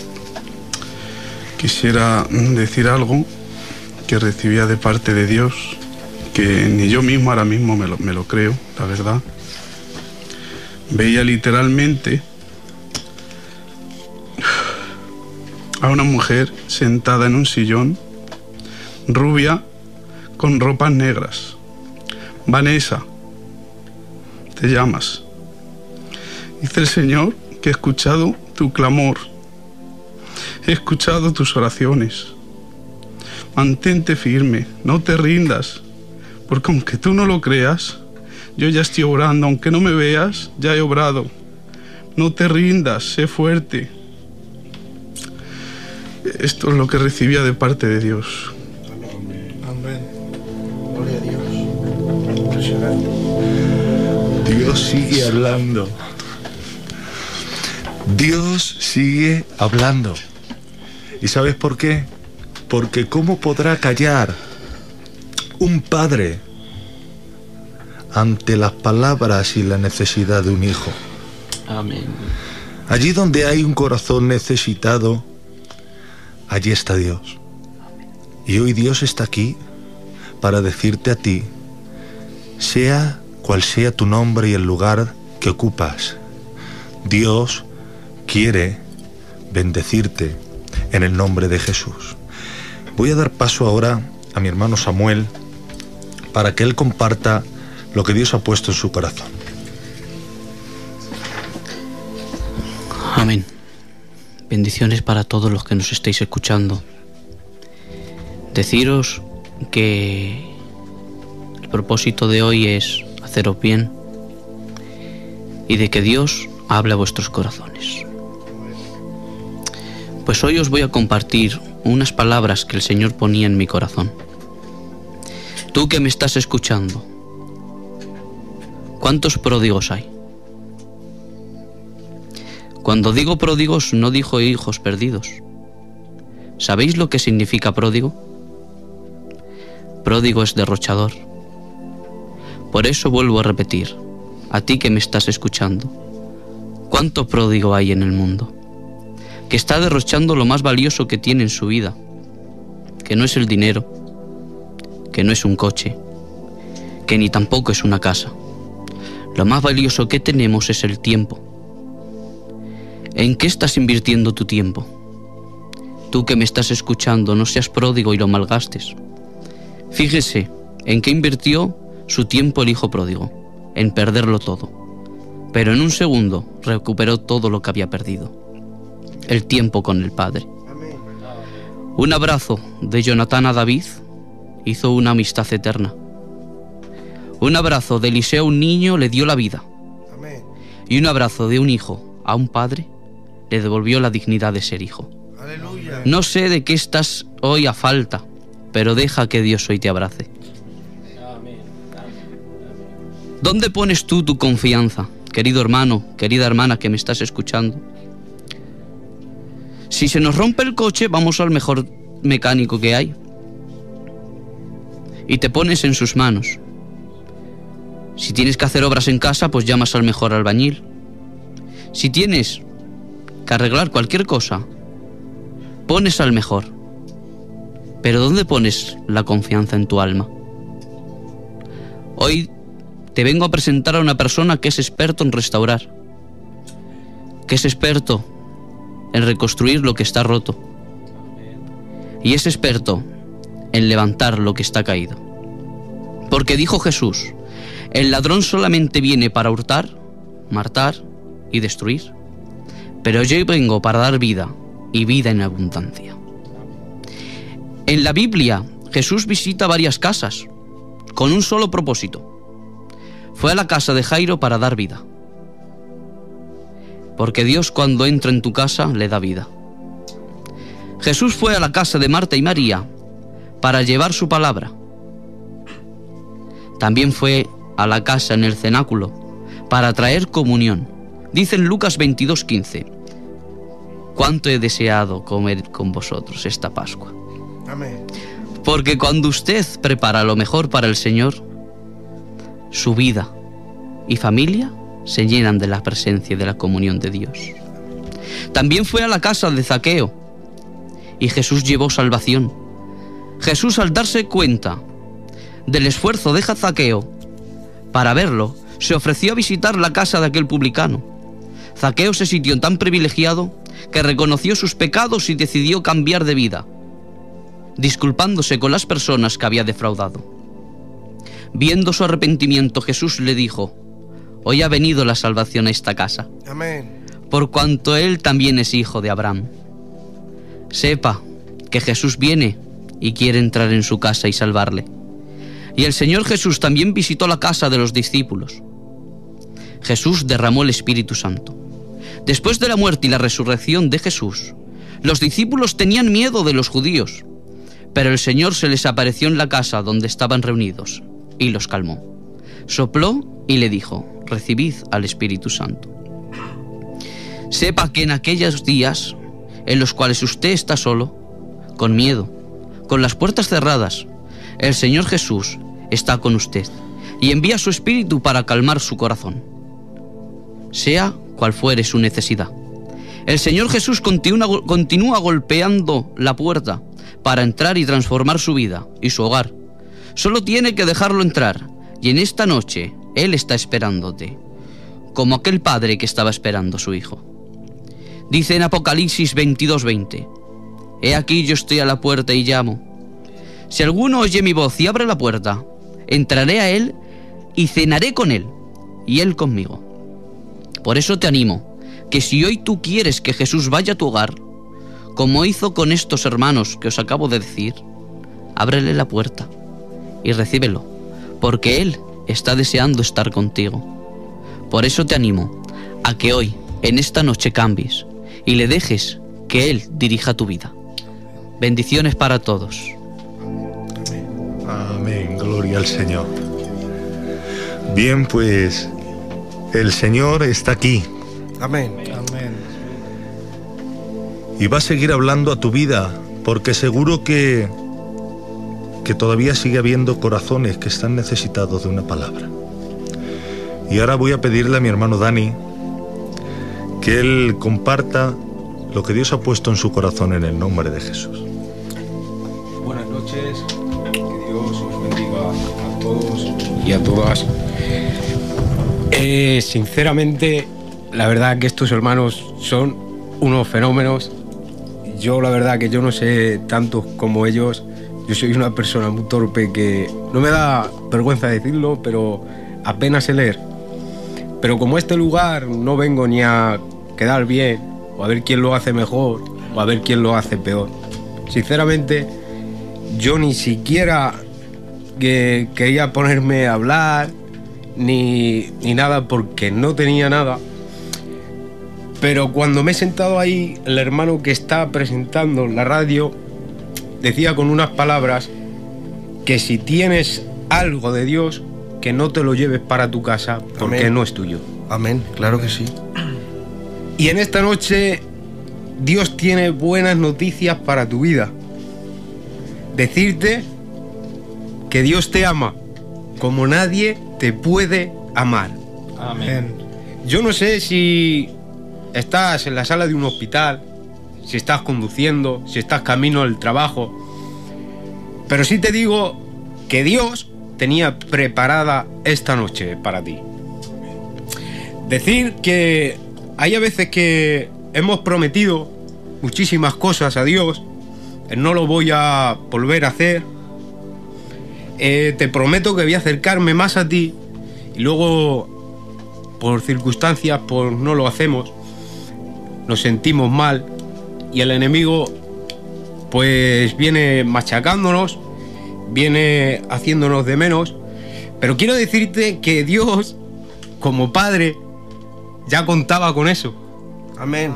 Quisiera decir algo que recibía de parte de Dios, que ni yo mismo ahora mismo me lo, me lo creo, la verdad. Veía literalmente a una mujer sentada en un sillón, rubia, con ropas negras. Vanessa, te llamas. Dice el Señor que he escuchado tu clamor, he escuchado tus oraciones. Mantente firme, no te rindas, porque aunque tú no lo creas, yo ya estoy obrando. Aunque no me veas, ya he obrado. No te rindas, sé fuerte. Esto es lo que recibía de parte de Dios. Amén. Amén. Gloria a Dios. Impresionante. Dios sigue hablando. Dios sigue hablando. ¿Y sabes por qué? Porque ¿cómo podrá callar un padre ante las palabras y la necesidad de un hijo? Amén. Allí donde hay un corazón necesitado, allí está Dios. Y hoy Dios está aquí para decirte a ti, sea cual sea tu nombre y el lugar que ocupas, Dios quiere bendecirte en el nombre de Jesús. Voy a dar paso ahora a mi hermano Samuel para que él comparta lo que Dios ha puesto en su corazón. Amén. Bendiciones para todos los que nos estéis escuchando. Deciros que el propósito de hoy es haceros bien y de que Dios hable a vuestros corazones. Pues hoy os voy a compartir unas palabras que el Señor ponía en mi corazón. Tú que me estás escuchando, ¿cuántos pródigos hay? Cuando digo pródigos, no digo hijos perdidos. ¿Sabéis lo que significa pródigo? Pródigo es derrochador. Por eso vuelvo a repetir, a ti que me estás escuchando, ¿cuánto pródigo hay en el mundo? Que está derrochando lo más valioso que tiene en su vida, que no es el dinero, que no es un coche, que ni tampoco es una casa. Lo más valioso que tenemos es el tiempo. ¿En qué estás invirtiendo tu tiempo? Tú que me estás escuchando, no seas pródigo y lo malgastes. Fíjese en qué invirtió su tiempo el hijo pródigo, en perderlo todo. Pero en un segundo recuperó todo lo que había perdido. El tiempo con el padre. Un abrazo de Jonatán a David hizo una amistad eterna. Un abrazo de Eliseo a un niño le dio la vida. Y un abrazo de un hijo a un padre le devolvió la dignidad de ser hijo. No sé de qué estás hoy a falta, pero deja que Dios hoy te abrace. ¿Dónde pones tú tu confianza, querido hermano, querida hermana que me estás escuchando? Si se nos rompe el coche, vamos al mejor mecánico que hay y te pones en sus manos. Si tienes que hacer obras en casa, pues llamas al mejor albañil. Si tienes que arreglar cualquier cosa, pones al mejor. Pero ¿dónde pones la confianza en tu alma? Hoy te vengo a presentar a una persona que es experto en restaurar, que es experto en reconstruir lo que está roto, y es experto en levantar lo que está caído. Porque dijo Jesús: el ladrón solamente viene para hurtar, matar y destruir, pero yo vengo para dar vida, y vida en abundancia. En la Biblia, Jesús visita varias casas con un solo propósito. Fue a la casa de Jairo para dar vida. Porque Dios, cuando entra en tu casa, le da vida. Jesús fue a la casa de Marta y María para llevar su palabra. También fue a la casa en el cenáculo para traer comunión. Dice en Lucas veintidós quince: cuánto he deseado comer con vosotros esta Pascua. Amén. Porque cuando usted prepara lo mejor para el Señor, su vida y familia se llenan de la presencia y de la comunión de Dios. También fue a la casa de Zaqueo y Jesús llevó salvación. Jesús, al darse cuenta del esfuerzo de Zaqueo para verlo, se ofreció a visitar la casa de aquel publicano. Zaqueo se sintió tan privilegiado que reconoció sus pecados y decidió cambiar de vida, disculpándose con las personas que había defraudado. Viendo su arrepentimiento, Jesús le dijo: hoy ha venido la salvación a esta casa, Amén. por cuanto él también es hijo de Abraham. Sepa que Jesús viene y quiere entrar en su casa y salvarle. Y el Señor Jesús también visitó la casa de los discípulos. Jesús derramó el Espíritu Santo. Después de la muerte y la resurrección de Jesús, los discípulos tenían miedo de los judíos, pero el Señor se les apareció en la casa donde estaban reunidos y los calmó. Sopló y le dijo: recibid al Espíritu Santo. Sepa que en aquellos días en los cuales usted está solo, con miedo, con las puertas cerradas, el Señor Jesús está con usted y envía su Espíritu para calmar su corazón, sea cual fuere su necesidad. El Señor Jesús continúa, continúa golpeando la puerta para entrar y transformar su vida y su hogar. Solo tiene que dejarlo entrar, y en esta noche Él está esperándote, como aquel padre que estaba esperando a su hijo. Dice en Apocalipsis veintidós veinte: he aquí yo estoy a la puerta y llamo. Si alguno oye mi voz y abre la puerta, entraré a él y cenaré con él, y él conmigo. Por eso te animo, que si hoy tú quieres que Jesús vaya a tu hogar, como hizo con estos hermanos que os acabo de decir, ábrele la puerta y recíbelo, porque Él está deseando estar contigo. Por eso te animo a que hoy, en esta noche, cambies y le dejes que Él dirija tu vida. Bendiciones para todos. Amén, gloria al Señor. Bien, pues el Señor está aquí. Amén. Amén. Y va a seguir hablando a tu vida, porque seguro que, que todavía sigue habiendo corazones que están necesitados de una palabra. Y ahora voy a pedirle a mi hermano Dani que él comparta lo que Dios ha puesto en su corazón en el nombre de Jesús. Buenas noches, que Dios os bendiga a todos y a todas. Eh, sinceramente, la verdad que estos hermanos son unos fenómenos. Yo la verdad que yo no sé tanto como ellos, Yo soy una persona muy torpe que no me da vergüenza decirlo, pero apenas sé leer. Pero como a este lugar no vengo ni a quedar bien, o a ver quién lo hace mejor, o a ver quién lo hace peor. Sinceramente, yo ni siquiera que quería ponerme a hablar, ni, ni nada, porque no tenía nada. Pero cuando me he sentado ahí, el hermano que está presentando la radio decía con unas palabras que si tienes algo de Dios, que no te lo lleves para tu casa, porque Amén. no es tuyo. Amén, claro que sí. Y en esta noche Dios tiene buenas noticias para tu vida. Decirte que Dios te ama como nadie te puede amar. Amén. Yo no sé si estás en la sala de un hospital, si estás conduciendo, si estás camino al trabajo, pero sí te digo que Dios tenía preparada esta noche para ti. Decir que hay a veces que hemos prometido muchísimas cosas a Dios, no lo voy a volver a hacer, eh, te prometo que voy a acercarme más a ti, y luego por circunstancias pues no lo hacemos, nos sentimos mal y el enemigo pues viene machacándonos, viene haciéndonos de menos. Pero quiero decirte que Dios, como Padre, ya contaba con eso. Amén.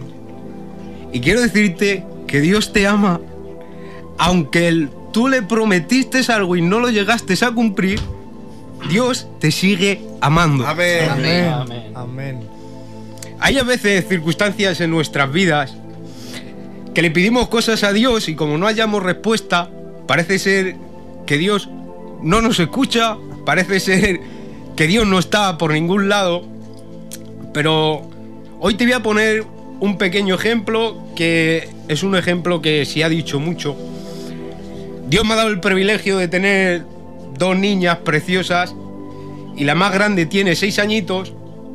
Y quiero decirte que Dios te ama, aunque el, tú le prometiste algo y no lo llegaste a cumplir, Dios te sigue amando. Amén. Amén. Amén. Amén. Hay a veces circunstancias en nuestras vidas que le pedimos cosas a Dios y como no hayamos respuesta, parece ser que Dios no nos escucha, parece ser que Dios no está por ningún lado. Pero hoy te voy a poner un pequeño ejemplo que es un ejemplo que se ha dicho mucho. Dios me ha dado el privilegio de tener dos niñas preciosas y la más grande tiene seis añitos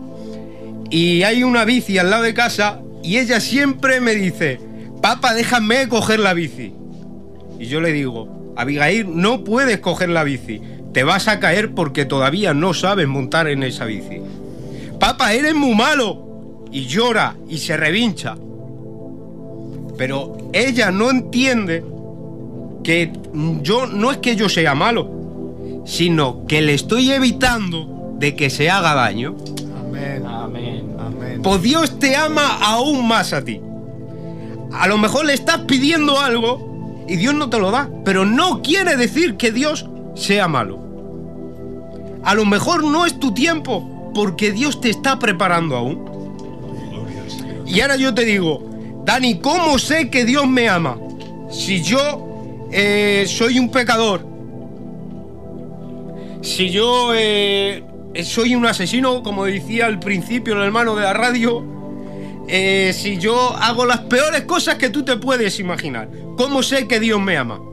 y hay una bici al lado de casa y ella siempre me dice: papá, déjame coger la bici. Y yo le digo: Abigail, no puedes coger la bici, te vas a caer porque todavía no sabes montar en esa bici. Papá, eres muy malo. Y llora y se revincha. Pero ella no entiende que yo no es que yo sea malo, sino que le estoy evitando de que se haga daño. Amén. Amén. Amén. Pues Dios te ama aún más a ti. A lo mejor le estás pidiendo algo y Dios no te lo da, pero no quiere decir que Dios sea malo. A lo mejor no es tu tiempo, porque Dios te está preparando aún. Y ahora yo te digo: Dani, ¿cómo sé que Dios me ama? Si yo eh, soy un pecador, si yo eh, soy un asesino, como decía al principio el hermano de la radio, eh, si yo hago las peores cosas que tú te puedes imaginar, ¿cómo sé que Dios me ama?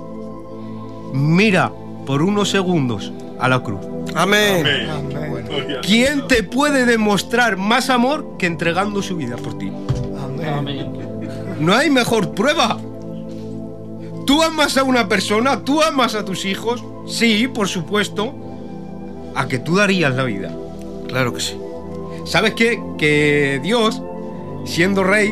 Mira por unos segundos a la cruz. Amén. Amén. ¿Quién te puede demostrar más amor que entregando su vida por ti? Amén. No hay mejor prueba. ¿Tú amas a una persona? ¿Tú amas a tus hijos? Sí, por supuesto. ¿A que tú darías la vida? Claro que sí. ¿Sabes qué? Que Dios, siendo rey,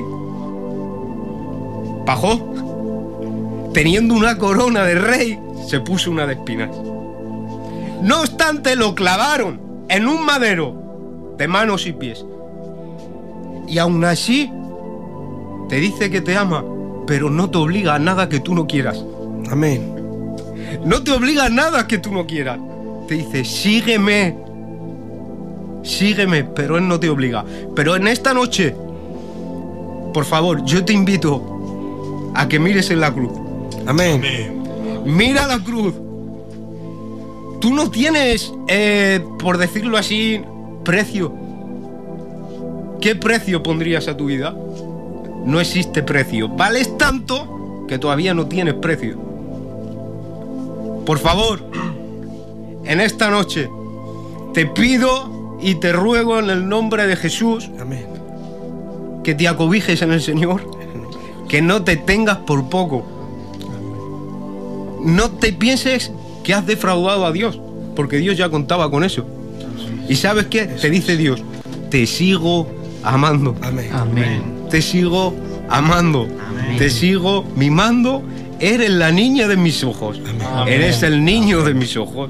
bajó, teniendo una corona de rey, se puso una de espinas. No obstante, lo clavaron en un madero de manos y pies. Y aún así te dice que te ama, pero no te obliga a nada que tú no quieras. Amén. No te obliga a nada que tú no quieras. Te dice: sígueme, sígueme, pero Él no te obliga. Pero en esta noche, por favor, yo te invito a que mires en la cruz. Amén. Mira la cruz. Tú no tienes, eh, por decirlo así, precio. ¿Qué precio pondrías a tu vida? No existe precio. Vales tanto que todavía no tienes precio. Por favor, en esta noche te pido y te ruego en el nombre de Jesús, amén, que te acobijes en el Señor, que no te tengas por poco. no te pienses que has defraudado a Dios, porque Dios ya contaba con eso. ¿Y sabes qué? Te dice Dios, te sigo amando. Amén. Amén. Te sigo amando. Amén. Te sigo mimando. Eres la niña de mis ojos. Amén. Eres el niño de mis ojos.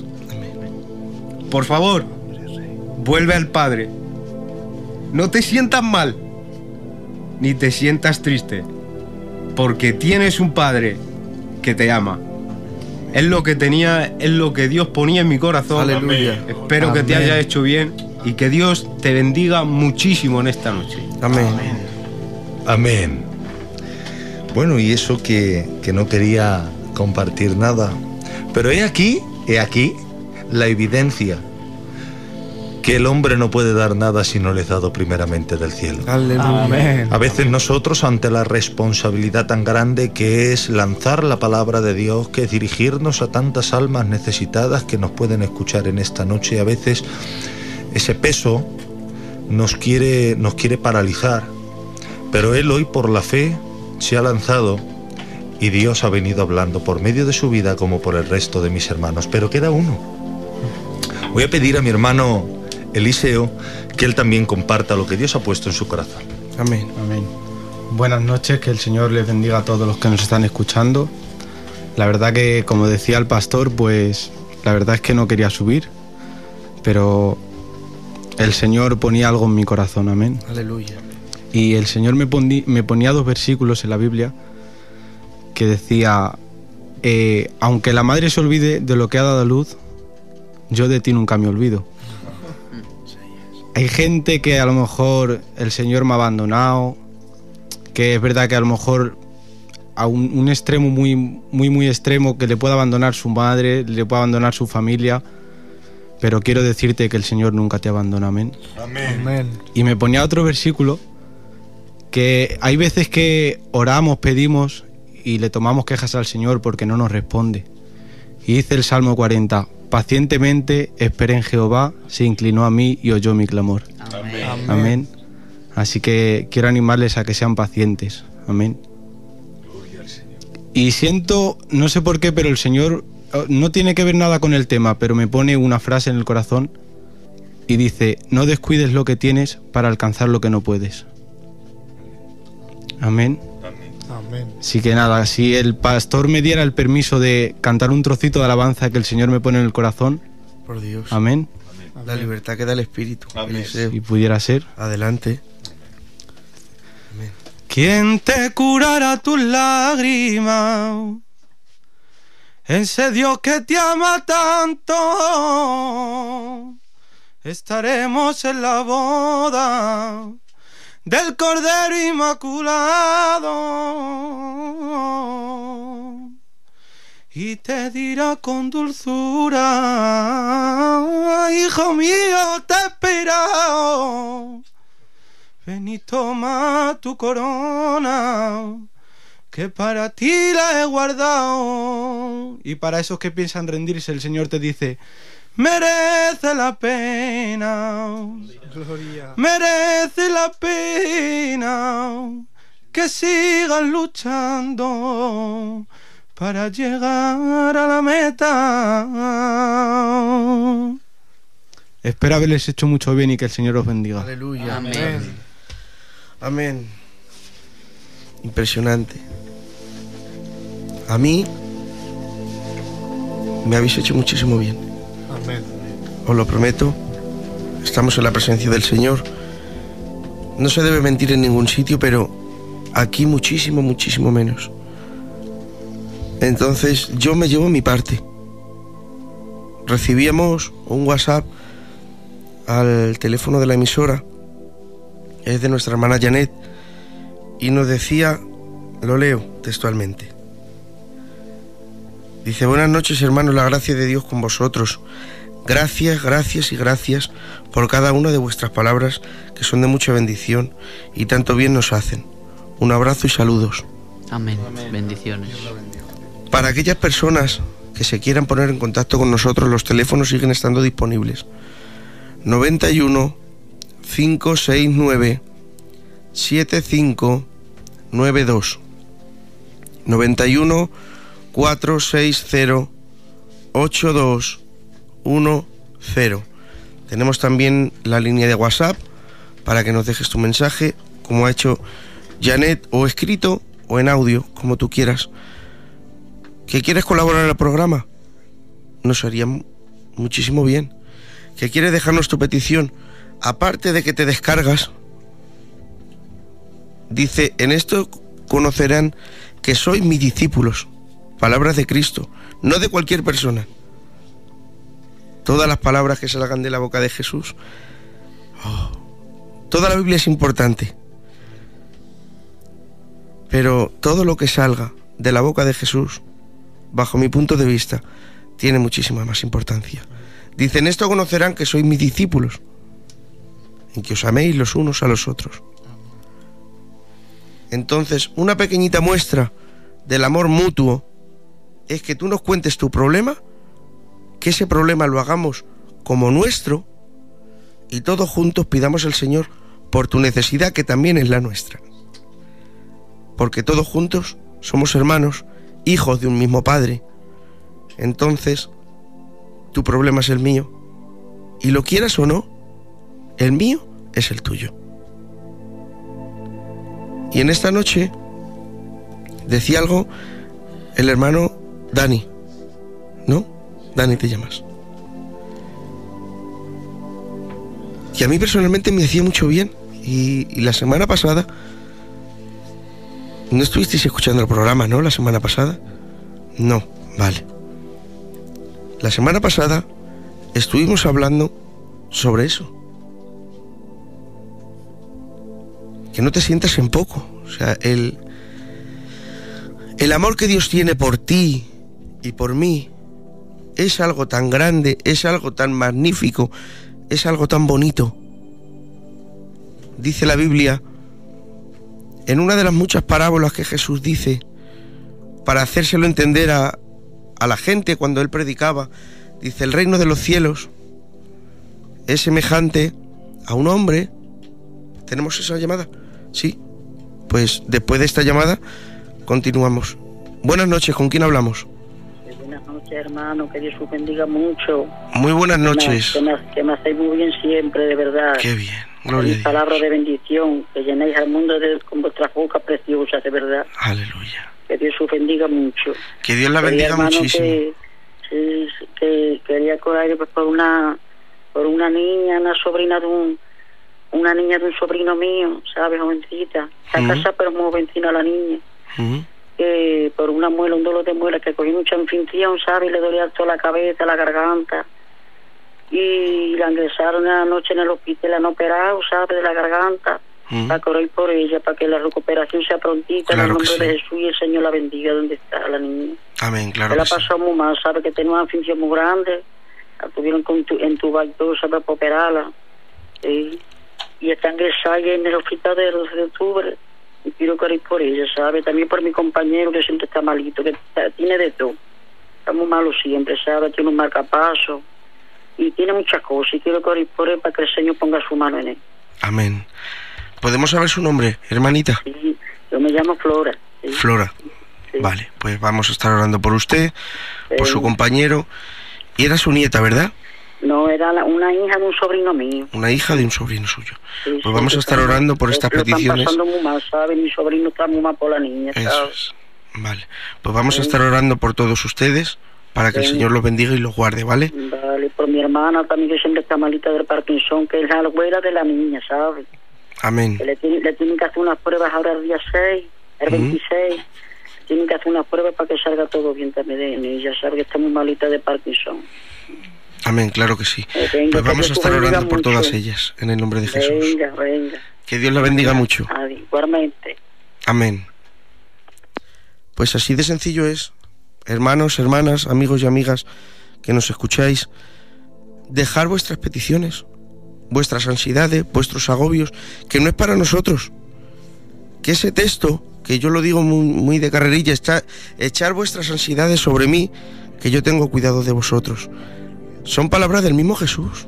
Por favor, vuelve al Padre. No te sientas mal, ni te sientas triste, porque tienes un Padre que te ama. Es lo que tenía, es lo que Dios ponía en mi corazón. Aleluya. Espero que te Amén. haya hecho bien y que Dios te bendiga muchísimo en esta noche. Amén. Amén. Bueno, y eso que, que no quería compartir nada. Pero he aquí, he aquí la evidencia que el hombre no puede dar nada si no le es dado primeramente del cielo. Aleluya. Amén. A veces nosotros, ante la responsabilidad tan grande que es lanzar la palabra de Dios, que es dirigirnos a tantas almas necesitadas que nos pueden escuchar en esta noche, a veces ese peso nos quiere, nos quiere paralizar. Pero Él hoy, por la fe, se ha lanzado y Dios ha venido hablando por medio de su vida como por el resto de mis hermanos. Pero queda uno. Voy a pedir a mi hermano Eliseo que él también comparta lo que Dios ha puesto en su corazón. Amén. Amén. Buenas noches, que el Señor les bendiga a todos los que nos están escuchando. La verdad que, como decía el pastor, pues la verdad es que no quería subir, pero el Señor ponía algo en mi corazón, amén. Aleluya. Y el Señor me, poní, me ponía dos versículos en la Biblia que decía, eh, aunque la madre se olvide de lo que ha dado a luz, yo de ti nunca me olvido. Hay gente que a lo mejor el Señor me ha abandonado, que es verdad que a lo mejor a un, un extremo muy, muy, muy extremo, que le puede abandonar su madre, le puede abandonar su familia, pero quiero decirte que el Señor nunca te abandona, amén. Amén. Y me ponía otro versículo, que hay veces que oramos, pedimos y le tomamos quejas al Señor porque no nos responde. Y dice el Salmo cuarenta, pacientemente esperé en Jehová, se inclinó a mí y oyó mi clamor. Amén. Amén. Amén. Así que quiero animarles a que sean pacientes. Amén. Y siento, no sé por qué, pero el Señor no tiene que ver nada con el tema, pero me pone una frase en el corazón y dice, no descuides lo que tienes para alcanzar lo que no puedes. Amén. Amén. Así que nada, si el pastor me diera el permiso de cantar un trocito de alabanza que el Señor me pone en el corazón. Por Dios. Amén. La libertad que da el Espíritu. Eliseo. Si pudiera ser. Adelante. ¿Quién te curará tus lágrimas? Ese Dios que te ama tanto. Estaremos en la boda del Cordero Inmaculado y te dirá con dulzura, hijo mío, te he esperado. Ven y toma tu corona, que para ti la he guardado. Y para esos que piensan rendirse, el Señor te dice, merece la pena, Gloria. merece la pena que sigan luchando para llegar a la meta. Espero haberles hecho mucho bien y que el Señor os bendiga. Aleluya. Amén. Amén. Amén. Impresionante. A mí me habéis hecho muchísimo bien. Amén. Os lo prometo. Estamos en la presencia del Señor. No se debe mentir en ningún sitio, pero aquí muchísimo, muchísimo menos. Entonces yo me llevo mi parte. Recibíamos un WhatsApp al teléfono de la emisora, es de nuestra hermana Janet, y nos decía, lo leo textualmente. Dice, buenas noches hermanos, la gracia de Dios con vosotros. Gracias, gracias y gracias por cada una de vuestras palabras que son de mucha bendición y tanto bien nos hacen. Un abrazo y saludos. Amén. Bendiciones. Para aquellas personas que se quieran poner en contacto con nosotros, los teléfonos siguen estando disponibles. noventa y uno, cinco seis nueve, siete cinco nueve dos. noventa y uno, cuatro seis cero ocho dos uno cero. Tenemos también la línea de WhatsApp para que nos dejes tu mensaje, como ha hecho Janet, o escrito o en audio, como tú quieras. ¿Que quieres colaborar al programa? Nos haría muchísimo bien. ¿Que quieres dejarnos tu petición? Aparte de que te descargas, dice, en esto conocerán que sois mis discípulos. Palabras de Cristo, no de cualquier persona. Todas las palabras que salgan de la boca de Jesús. Oh, toda la Biblia es importante. Pero todo lo que salga de la boca de Jesús, bajo mi punto de vista, tiene muchísima más importancia. Dice, en esto conocerán que sois mis discípulos, en que os améis los unos a los otros. Entonces, una pequeñita muestra del amor mutuo es que tú nos cuentes tu problema, que ese problema lo hagamos como nuestro y todos juntos pidamos al Señor por tu necesidad, que también es la nuestra. Porque todos juntos somos hermanos, hijos de un mismo Padre. Entonces, tu problema es el mío, y lo quieras o no, el mío es el tuyo. Y en esta noche decía algo el hermano Dani, ¿no? Dani te llamas. Y a mí personalmente me hacía mucho bien. Y, y la semana pasada, ¿no estuvisteis escuchando el programa, no? La semana pasada. No, vale. La semana pasada estuvimos hablando sobre eso. Que no te sientas en poco. O sea, el, el amor que Dios tiene por ti y por mí es algo tan grande, es algo tan magnífico, es algo tan bonito. Dice la Biblia, en una de las muchas parábolas que Jesús dice, para hacérselo entender a, a la gente cuando Él predicaba, dice, el reino de los cielos es semejante a un hombre. ¿Tenemos esa llamada? Sí. Pues después de esta llamada continuamos. Buenas noches, ¿con quién hablamos? Buenas noches, hermano, que Dios os bendiga mucho. Muy buenas noches. Que me, que me hacéis muy bien siempre, de verdad. Qué bien, gloria a Dios. Palabras de bendición, que llenáis al mundo de, con vuestras bocas preciosas, de verdad. Aleluya. Que Dios os bendiga mucho. Que Dios la bendiga hermano, muchísimo. Que, sí, que quería correr pues, por una por una niña, una sobrina de un una niña de un sobrino mío, ¿sabes? Jovencita. Está Uh-huh. casada, pero muy jovencina la niña. Uh-huh. Que por una muela, un dolor de muela, que cogió mucha infección, ¿sabes? Y le dolía toda la cabeza, la garganta. Y la ingresaron anoche en el hospital, la han operado, ¿sabes? De la garganta. Uh-huh. Para correr por ella, para que la recuperación sea prontita. Claro en el que nombre de sí. Jesús, y el Señor la bendiga donde está la niña. Amén, claro Se la que sí. pasó muy mal, ¿sabes? Que tenía una infección muy grande. La tuvieron con tu, en tu todo, ¿sabes? Para operarla. Sí. Y está ingresada en el hospital del doce de octubre. Y quiero correr por ella, ¿sabes? También por mi compañero que siempre está malito, que está, tiene de todo. Está muy malo siempre, ¿sabes? Tiene un marcapaso. Y tiene muchas cosas. Y quiero correr por él para que el Señor ponga su mano en él. Amén. ¿Podemos saber su nombre, hermanita? Sí, yo me llamo Flora. Sí. Flora. Sí. Vale, pues vamos a estar orando por usted, por Sí. su compañero. Y era su nieta, ¿verdad? No, era la, una hija de un sobrino mío. Una hija de un sobrino suyo. Sí, Pues sí, vamos que a estar están- orando por estas lo están peticiones. pasando muy mal, ¿sabes? Mi sobrino está muy mal por la niña, Eso ¿sabes? es. Vale. Pues vamos a Sí. estar orando por todos ustedes para que el Sí. Señor los bendiga y los guarde, ¿vale? Vale, por mi hermana también, que siempre está malita del Parkinson, que es la abuela de la niña, ¿sabes? Amén. Que le, tiene- le tienen que hacer unas pruebas ahora el día seis, el Ujú. veintiséis. Tienen que hacer unas pruebas para que salga todo bien también de ella, ¿sabes? Que está muy malita de Parkinson. Amén, claro que sí. Eh, venga, Pues que vamos a Dios estar os bendiga orando por mucho. todas ellas, en el nombre de Jesús. Venga, venga. Que Dios la bendiga mucho. Adiós, igualmente. Amén. Pues así de sencillo es, hermanos, hermanas, amigos y amigas que nos escucháis, dejar vuestras peticiones, vuestras ansiedades, vuestros agobios, que no es para nosotros. Que ese texto, que yo lo digo muy, muy de carrerilla, está, echar vuestras ansiedades sobre mí, que yo tengo cuidado de vosotros. Son palabras del mismo Jesús.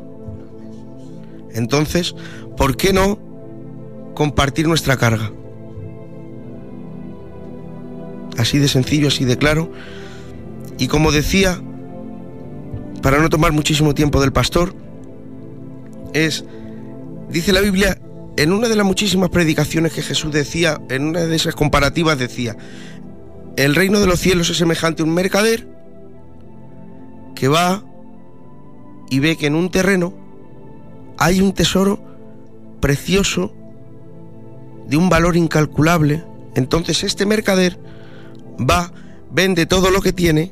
Entonces, ¿por qué no compartir nuestra carga? Así de sencillo, así de claro. Y como decía, para no tomar muchísimo tiempo del pastor, es, dice la Biblia, en una de las muchísimas predicaciones que Jesús decía, en una de esas comparativas decía, el reino de los cielos es semejante a un mercader que va y ve que en un terreno hay un tesoro precioso de un valor incalculable. Entonces este mercader va, vende todo lo que tiene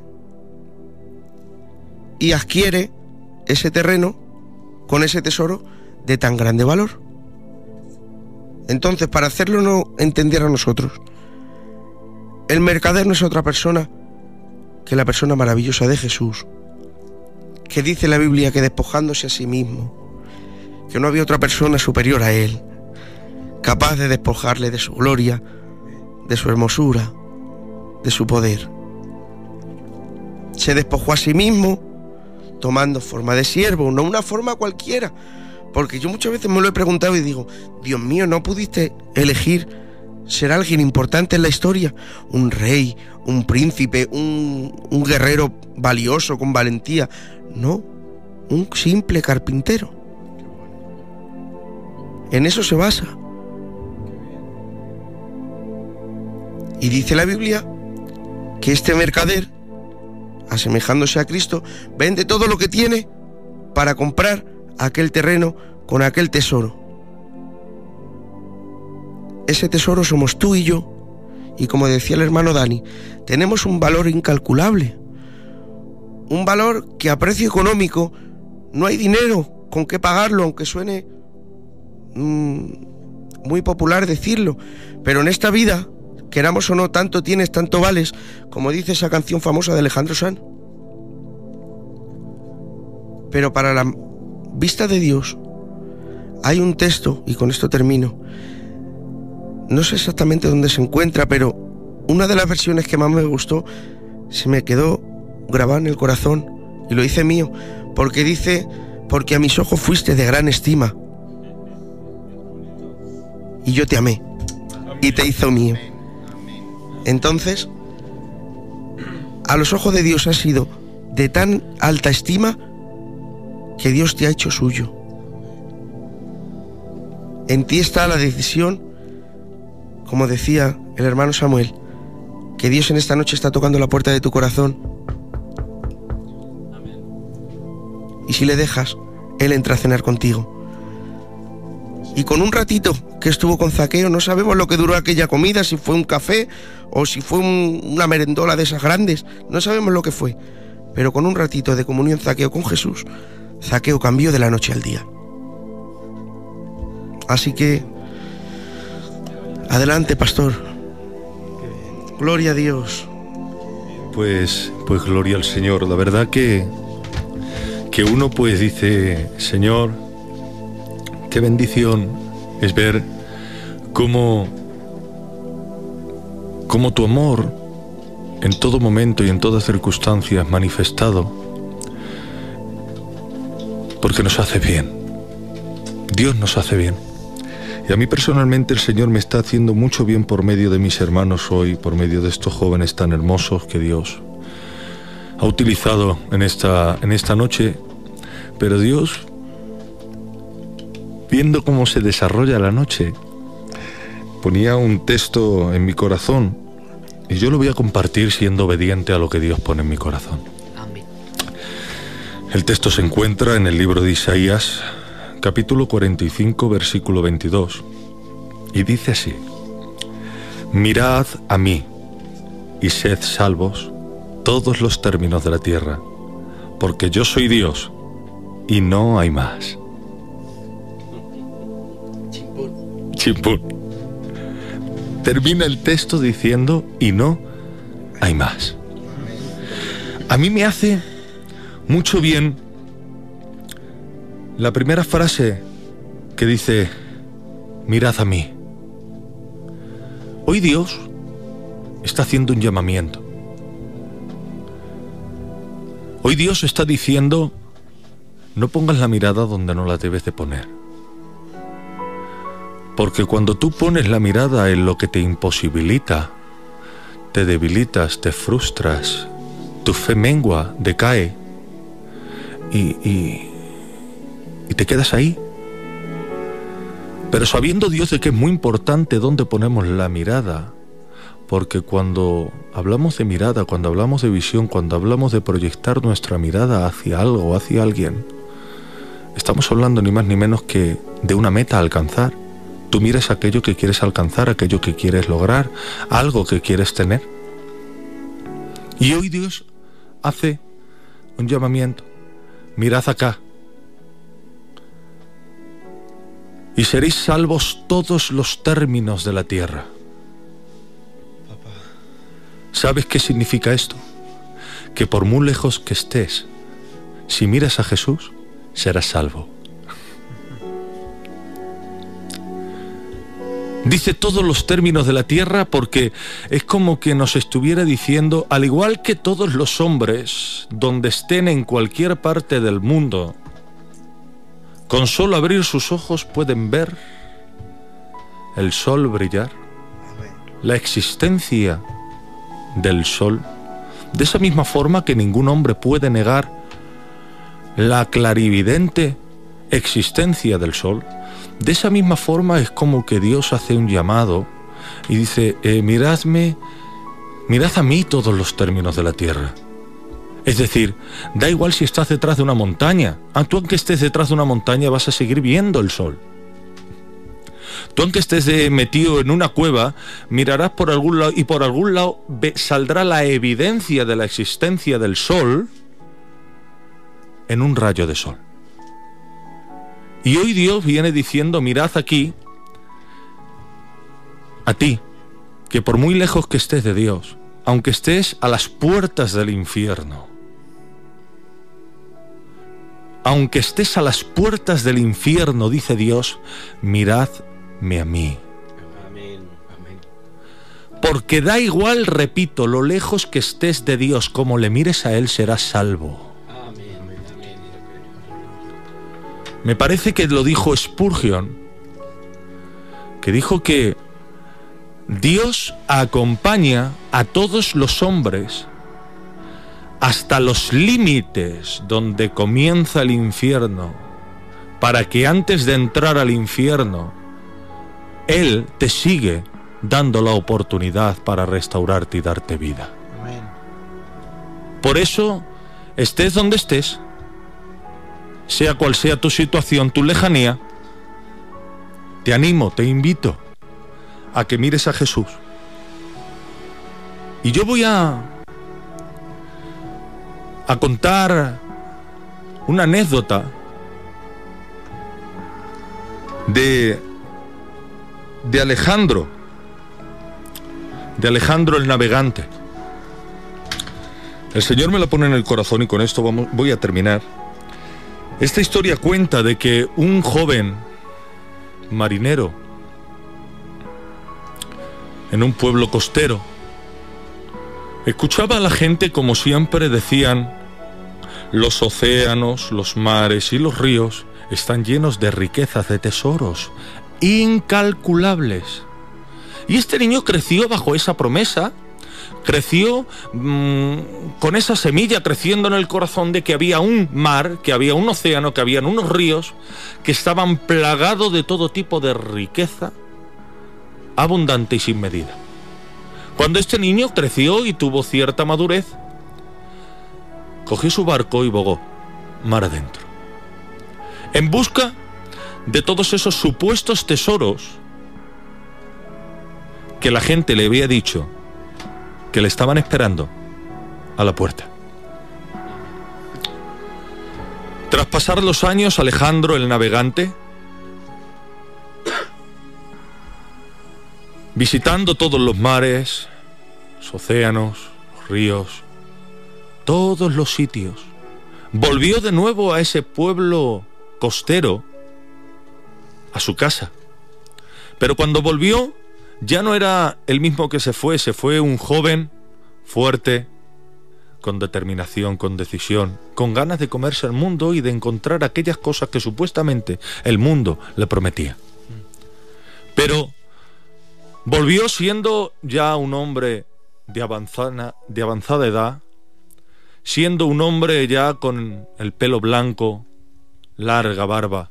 y adquiere ese terreno con ese tesoro de tan grande valor. Entonces, para hacerlo no entender a nosotros, el mercader no es otra persona que la persona maravillosa de Jesús, que dice la Biblia que despojándose a sí mismo, que no había otra persona superior a él, capaz de despojarle de su gloria, de su hermosura, de su poder. Se despojó a sí mismo, tomando forma de siervo, no una forma cualquiera, porque yo muchas veces me lo he preguntado y digo, Dios mío, ¿no pudiste elegir ser alguien importante en la historia? Un rey, un príncipe, un, un guerrero valioso, con valentía. No, un simple carpintero. En eso se basa. Y dice la Biblia que este mercader, asemejándose a Cristo, vende todo lo que tiene para comprar aquel terreno con aquel tesoro. Ese tesoro somos tú y yo, y como decía el hermano Dani, tenemos un valor incalculable, un valor que a precio económico no hay dinero con qué pagarlo, aunque suene mmm, muy popular decirlo, pero en esta vida, queramos o no, tanto tienes, tanto vales, como dice esa canción famosa de Alejandro Sanz. Pero para la vista de Dios hay un texto, y con esto termino, no sé exactamente dónde se encuentra, pero una de las versiones que más me gustó se me quedó grabada en el corazón y lo hice mío, porque dice, porque a mis ojos fuiste de gran estima y yo te amé y te hizo mío. Entonces, a los ojos de Dios has sido de tan alta estima que Dios te ha hecho suyo. En ti está la decisión, como decía el hermano Samuel, que Dios en esta noche está tocando la puerta de tu corazón. Y si le dejas, Él entra a cenar contigo. Y con un ratito que estuvo con Zaqueo, no sabemos lo que duró aquella comida, si fue un café o si fue un, una merendola de esas grandes, no sabemos lo que fue. Pero con un ratito de comunión Zaqueo con Jesús, Zaqueo cambió de la noche al día. Así que, adelante, pastor. Gloria a Dios. Pues, pues gloria al Señor. La verdad que, que uno pues dice, Señor, qué bendición es ver cómo, cómo tu amor en todo momento y en todas circunstancias manifestado, porque nos hace bien. Dios nos hace bien. Y a mí personalmente el Señor me está haciendo mucho bien por medio de mis hermanos hoy, por medio de estos jóvenes tan hermosos que Dios ha utilizado en esta, en esta noche. Pero Dios, viendo cómo se desarrolla la noche, ponía un texto en mi corazón y yo lo voy a compartir siendo obediente a lo que Dios pone en mi corazón. Amén. El texto se encuentra en el libro de Isaías, capítulo cuarenta y cinco, versículo veintidós, y dice así: mirad a mí y sed salvos todos los términos de la tierra, porque yo soy Dios y no hay más. Chimpún. Chimpún. Termina el texto diciendo, y no hay más. A mí me hace mucho bien la primera frase que dice, mirad a mí. Hoy Dios está haciendo un llamamiento. Hoy Dios está diciendo, no pongas la mirada donde no la debes de poner. Porque cuando tú pones la mirada en lo que te imposibilita, te debilitas, te frustras tu fe mengua, decae y, y, y te quedas ahí. Pero sabiendo, Dios, de que es muy importante dónde ponemos la mirada, porque cuando hablamos de mirada, cuando hablamos de visión, cuando hablamos de proyectar nuestra mirada hacia algo, hacia alguien, estamos hablando ni más ni menos que de una meta a alcanzar. Tú miras aquello que quieres alcanzar, aquello que quieres lograr, algo que quieres tener. Y hoy Dios hace un llamamiento. Mirad acá. Y seréis salvos todos los términos de la tierra. ¿Sabes qué significa esto? Que por muy lejos que estés, si miras a Jesús, serás salvo. Dice todos los términos de la tierra porque es como que nos estuviera diciendo, al igual que todos los hombres, donde estén en cualquier parte del mundo, con solo abrir sus ojos pueden ver el sol brillar, la existencia del sol, de esa misma forma que ningún hombre puede negar la clarividente existencia del sol. De esa misma forma es como que Dios hace un llamado y dice, eh, miradme, mirad a mí todos los términos de la tierra. Es decir, da igual si estás detrás de una montaña. Ah, tú aunque estés detrás de una montaña vas a seguir viendo el sol. Tú aunque estés de, metido en una cueva, mirarás por algún lado y por algún lado ve, saldrá la evidencia de la existencia del sol en un rayo de sol. Y hoy Dios viene diciendo, mirad aquí, a ti, que por muy lejos que estés de Dios, aunque estés a las puertas del infierno, aunque estés a las puertas del infierno, dice Dios, miradme a mí. Amén, amén. Porque da igual, repito, lo lejos que estés de Dios, como le mires a Él, serás salvo. Me parece que lo dijo Spurgeon, que dijo que Dios acompaña a todos los hombres hasta los límites donde comienza el infierno, para que antes de entrar al infierno, Él te sigue dando la oportunidad para restaurarte y darte vida. Amén. Por eso, estés donde estés, sea cual sea tu situación, tu lejanía, te animo, te invito a que mires a Jesús. Y yo voy a, a contar una anécdota de, de Alejandro, de Alejandro el navegante. El Señor me la pone en el corazón y con esto vamos, voy a terminar. Esta historia cuenta de que un joven marinero en un pueblo costero escuchaba a la gente como siempre decían, los océanos, los mares y los ríos están llenos de riquezas, de tesoros incalculables. Y este niño creció bajo esa promesa. Creció mmm, con esa semilla creciendo en el corazón de que había un mar, que había un océano, que habían unos ríos que estaban plagados de todo tipo de riqueza abundante y sin medida. Cuando este niño creció y tuvo cierta madurez, cogió su barco y bogó mar adentro, en busca de todos esos supuestos tesoros que la gente le había dicho que le estaban esperando a la puerta. Tras pasar los años, Alejandro el navegante, visitando todos los mares, los océanos, los ríos, todos los sitios, volvió de nuevo a ese pueblo costero, a su casa. Pero cuando volvió, ya no era el mismo que se fue, se fue un joven fuerte, con determinación, con decisión, con ganas de comerse el mundo y de encontrar aquellas cosas que supuestamente el mundo le prometía. Pero volvió siendo ya un hombre de avanzada, de avanzada edad, siendo un hombre ya con el pelo blanco, larga barba.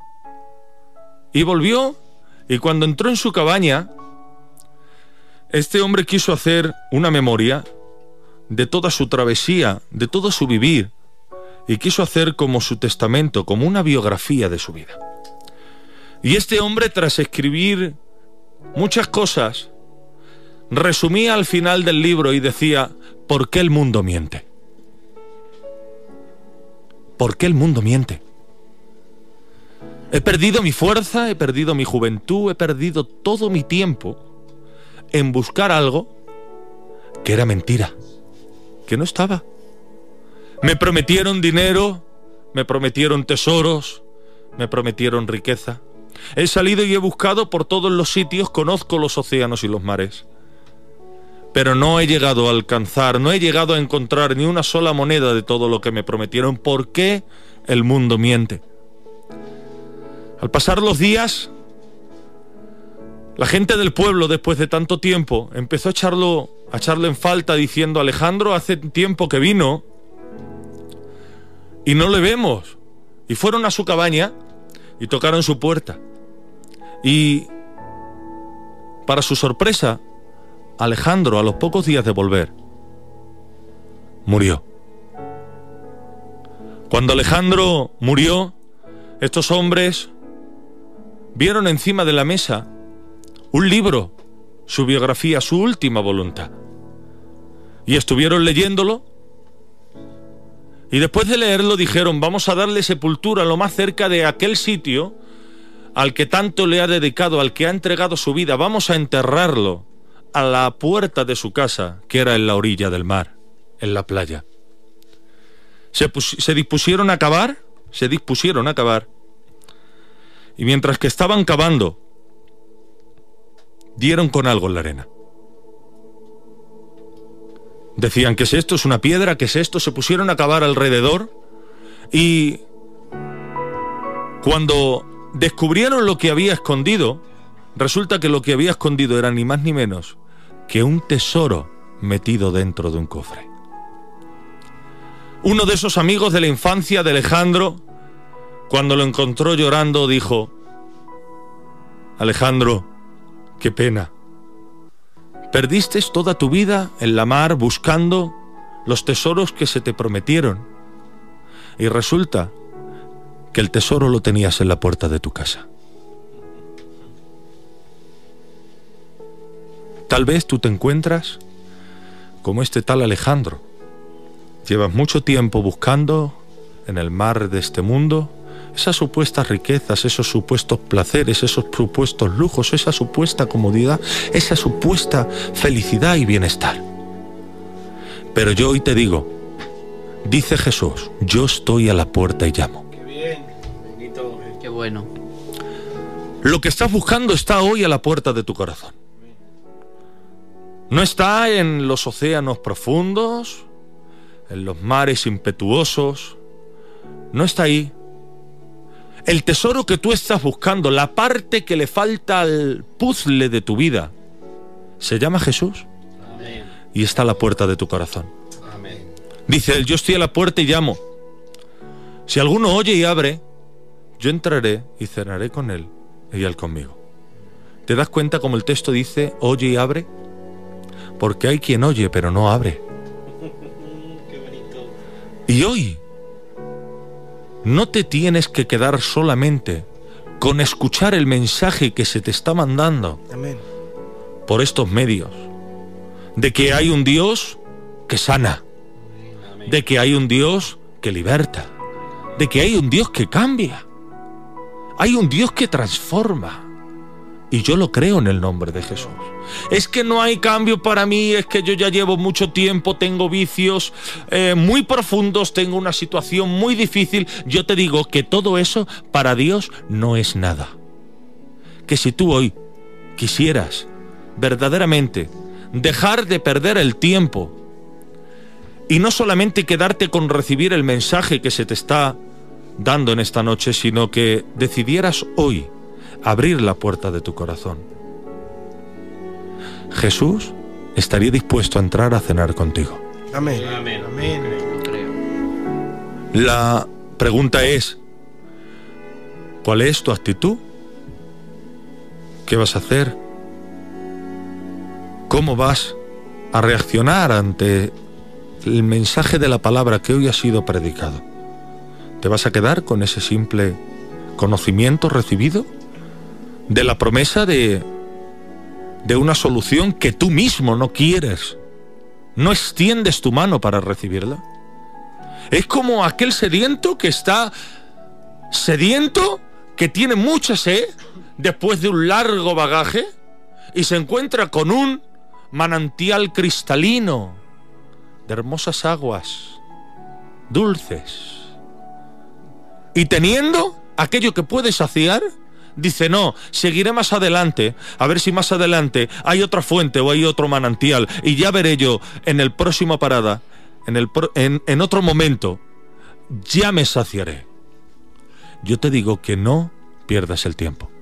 Y volvió, y cuando entró en su cabaña, este hombre quiso hacer una memoria de toda su travesía, de todo su vivir, y quiso hacer como su testamento, como una biografía de su vida. Y este hombre, tras escribir muchas cosas, resumía al final del libro y decía: ¿por qué el mundo miente? ¿Por qué el mundo miente? He perdido mi fuerza, he perdido mi juventud, he perdido todo mi tiempo en buscar algo que era mentira, que no estaba. Me prometieron dinero, me prometieron tesoros, me prometieron riqueza. He salido y he buscado por todos los sitios, conozco los océanos y los mares. Pero no he llegado a alcanzar, no he llegado a encontrar ni una sola moneda de todo lo que me prometieron. ¿Por qué el mundo miente? Al pasar los días, la gente del pueblo, después de tanto tiempo, empezó a echarlo, a echarlo en falta, diciendo: Alejandro hace tiempo que vino y no le vemos. Y fueron a su cabaña y tocaron su puerta. Y, para su sorpresa, Alejandro, a los pocos días de volver, murió. Cuando Alejandro murió, estos hombres vieron encima de la mesa un libro, su biografía, su última voluntad. Y estuvieron leyéndolo, y después de leerlo dijeron: vamos a darle sepultura lo más cerca de aquel sitio al que tanto le ha dedicado, al que ha entregado su vida. Vamos a enterrarlo a la puerta de su casa, que era en la orilla del mar, en la playa. Se, se dispusieron a cavar, se dispusieron a cavar, y mientras que estaban cavando, dieron con algo en la arena. Decían: ¿qué es esto? ¿Es una piedra? ¿Qué es esto? Se pusieron a cavar alrededor, y cuando descubrieron lo que había escondido, resulta que lo que había escondido era ni más ni menos que un tesoro metido dentro de un cofre. Uno de esos amigos de la infancia de Alejandro, cuando lo encontró llorando, dijo: Alejandro, qué pena. Perdiste toda tu vida en la mar buscando los tesoros que se te prometieron. Y resulta que el tesoro lo tenías en la puerta de tu casa. Tal vez tú te encuentras como este tal Alejandro. Llevas mucho tiempo buscando en el mar de este mundo esas supuestas riquezas, esos supuestos placeres, esos supuestos lujos, esa supuesta comodidad, esa supuesta felicidad y bienestar. Pero yo hoy te digo, dice Jesús: yo estoy a la puerta y llamo. Qué bien, bonito. Qué bueno. Lo que estás buscando está hoy a la puerta de tu corazón. No está en los océanos profundos, en los mares impetuosos. No está ahí. El tesoro que tú estás buscando, la parte que le falta al puzzle de tu vida, se llama Jesús. Amén. Y está a la puerta de tu corazón. Amén. Dice él: yo estoy a la puerta y llamo. Si alguno oye y abre, yo entraré y cenaré con él y él conmigo. ¿Te das cuenta como el texto dice oye y abre? Porque hay quien oye pero no abre. Qué bonito. Y hoy no te tienes que quedar solamente con escuchar el mensaje que se te está mandando. Amén. Por estos medios, de que hay un Dios que sana, de que hay un Dios que liberta, de que hay un Dios que cambia, hay un Dios que transforma. Y yo lo creo en el nombre de Jesús. Es que no hay cambio para mí, es que yo ya llevo mucho tiempo, tengo vicios eh, muy profundos, tengo una situación muy difícil. Yo te digo que todo eso para Dios no es nada. Que si tú hoy quisieras verdaderamente dejar de perder el tiempo y no solamente quedarte con recibir el mensaje que se te está dando en esta noche, sino que decidieras hoy abrir la puerta de tu corazón, Jesús estaría dispuesto a entrar a cenar contigo. Amén. Amén. Amén. La pregunta es, ¿cuál es tu actitud? ¿Qué vas a hacer? ¿Cómo vas a reaccionar ante el mensaje de la palabra que hoy ha sido predicado? ¿Te vas a quedar con ese simple conocimiento recibido de la promesa de, de una solución que tú mismo no quieres? ¿No extiendes tu mano para recibirla? Es como aquel sediento que está sediento, que tiene mucha sed después de un largo bagaje y se encuentra con un manantial cristalino de hermosas aguas dulces, y teniendo aquello que puede saciar, dice: no, seguiré más adelante, a ver si más adelante hay otra fuente o hay otro manantial, y ya veré yo en el próximo parada, en, el pro, en, en otro momento, ya me saciaré. Yo te digo que no pierdas el tiempo.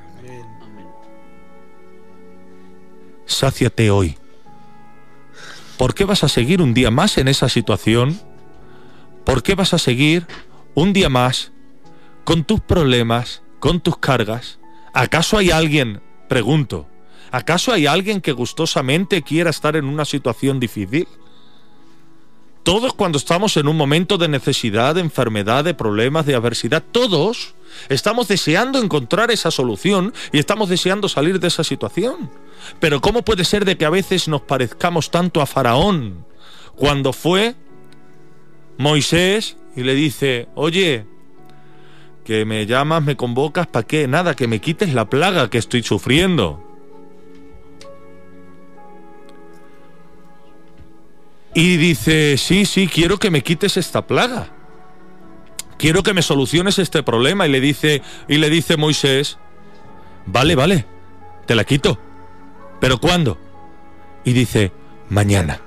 Sáciate hoy. ¿Por qué vas a seguir un día más en esa situación? ¿Por qué vas a seguir un día más con tus problemas, con tus cargas? ¿Acaso hay alguien, pregunto, ¿acaso hay alguien que gustosamente quiera estar en una situación difícil? Todos, cuando estamos en un momento de necesidad, de enfermedad, de problemas, de adversidad, todos estamos deseando encontrar esa solución y estamos deseando salir de esa situación. Pero ¿cómo puede ser de que a veces nos parezcamos tanto a Faraón cuando fue Moisés y le dice: oye, que me llamas, me convocas, ¿para qué? Nada, que me quites la plaga que estoy sufriendo. Y dice: sí, sí, quiero que me quites esta plaga, quiero que me soluciones este problema. Y le dice, y le dice Moisés: vale, vale, te la quito, ¿pero cuándo? Y dice: mañana.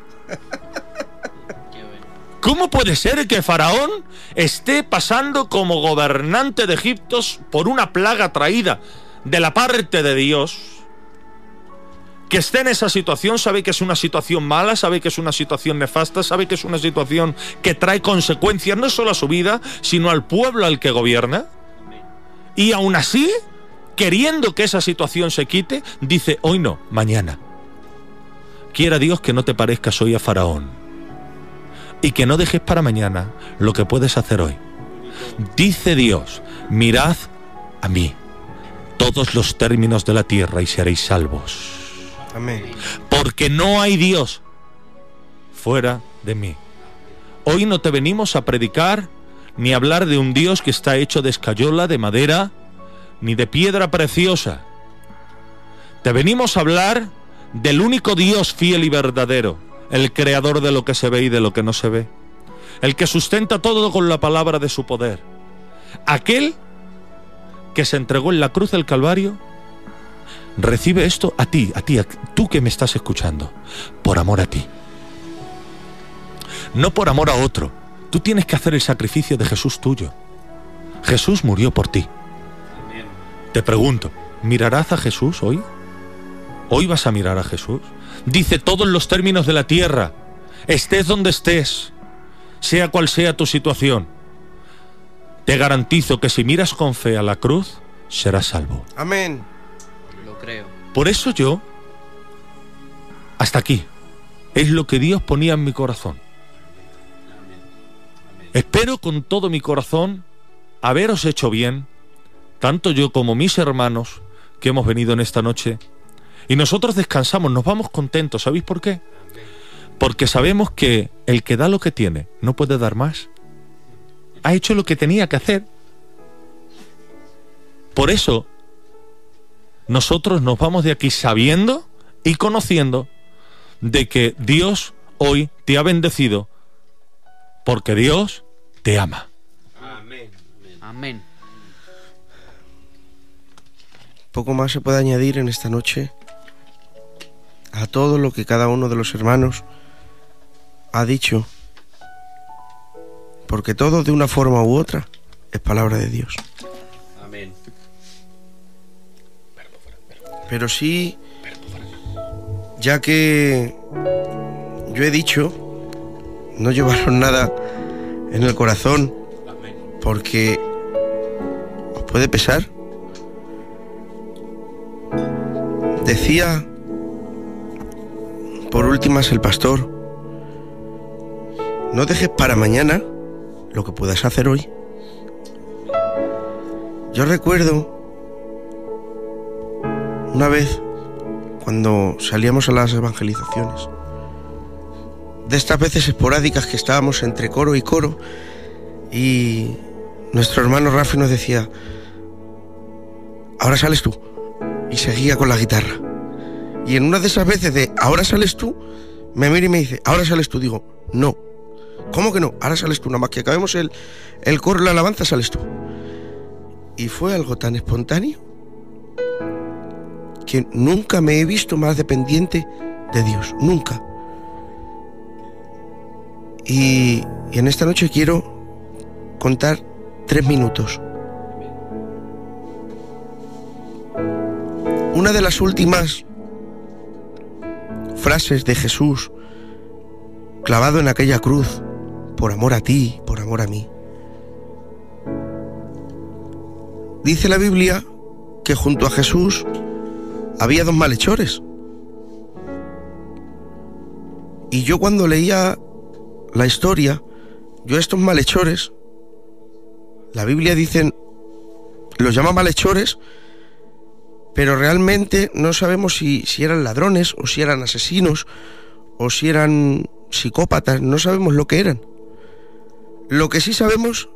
¿Cómo puede ser que Faraón esté pasando como gobernante de Egipto por una plaga traída de la parte de Dios? Que esté en esa situación, sabe que es una situación mala, sabe que es una situación nefasta, sabe que es una situación que trae consecuencias no solo a su vida, sino al pueblo al que gobierna. Y aún así, queriendo que esa situación se quite, dice: hoy no, mañana. Quiera Dios que no te parezcas hoy a Faraón y que no dejes para mañana lo que puedes hacer hoy. Dice Dios: mirad a mí todos los términos de la tierra y seréis salvos. Amén. Porque no hay Dios fuera de mí. Hoy no te venimos a predicar ni a hablar de un Dios que está hecho de escayola, de madera, ni de piedra preciosa. Te venimos a hablar del único Dios fiel y verdadero, el creador de lo que se ve y de lo que no se ve, el que sustenta todo con la palabra de su poder, aquel que se entregó en la cruz del Calvario. Recibe esto a ti, a ti, a tú que me estás escuchando, por amor a ti, no por amor a otro. Tú tienes que hacer el sacrificio de Jesús tuyo. Jesús murió por ti. Te pregunto, ¿mirarás a Jesús hoy? ¿Hoy vas a mirar a Jesús? Dice: todos los términos de la tierra, estés donde estés, sea cual sea tu situación, te garantizo que si miras con fe a la cruz, serás salvo. Amén. Lo creo. Por eso yo, hasta aquí, es lo que Dios ponía en mi corazón. Espero con todo mi corazón haberos hecho bien, tanto yo como mis hermanos que hemos venido en esta noche. Y nosotros descansamos, nos vamos contentos. ¿Sabéis por qué? Porque sabemos que el que da lo que tiene no puede dar más. Ha hecho lo que tenía que hacer. Por eso nosotros nos vamos de aquí sabiendo y conociendo de que Dios hoy te ha bendecido, porque Dios te ama. Amén. Amén. Poco más se puede añadir en esta noche a todo lo que cada uno de los hermanos ha dicho, porque todo, de una forma u otra, es palabra de Dios. Amén. Pero sí, ya que yo he dicho, no llevaron nada en el corazón, porque os puede pesar. Decía por últimas el pastor: no dejes para mañana lo que puedas hacer hoy. Yo recuerdo una vez cuando salíamos a las evangelizaciones, de estas veces esporádicas que estábamos entre coro y coro, y nuestro hermano Rafi nos decía: ahora sales tú, y seguía con la guitarra. Y en una de esas veces de ahora sales tú, me mira y me dice: ahora sales tú. Digo: no. ¿Cómo que no? Ahora sales tú, nada más que acabemos el, el coro y la alabanza, sales tú. Y fue algo tan espontáneo que nunca me he visto más dependiente de Dios, nunca. Y, y en esta noche quiero contar tres minutos. Una de las últimas frases de Jesús clavado en aquella cruz, por amor a ti, por amor a mí. Dice la Biblia que junto a Jesús había dos malhechores. Y yo cuando leía la historia, yo a estos malhechores, la Biblia dice, los llama malhechores, pero realmente no sabemos si, si eran ladrones, o si eran asesinos, o si eran psicópatas, no sabemos lo que eran. Lo que sí sabemos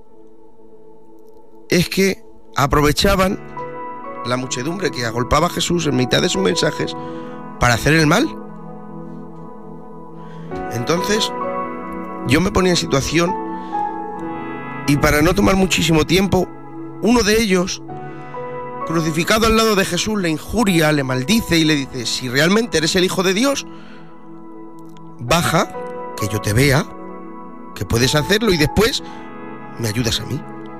es que aprovechaban la muchedumbre que agolpaba a Jesús en mitad de sus mensajes para hacer el mal. Entonces, yo me ponía en situación, y para no tomar muchísimo tiempo, uno de ellos, crucificado al lado de Jesús, le injuria, le maldice y le dice: si realmente eres el Hijo de Dios, baja, que yo te vea, que puedes hacerlo, y después me ayudas a mí.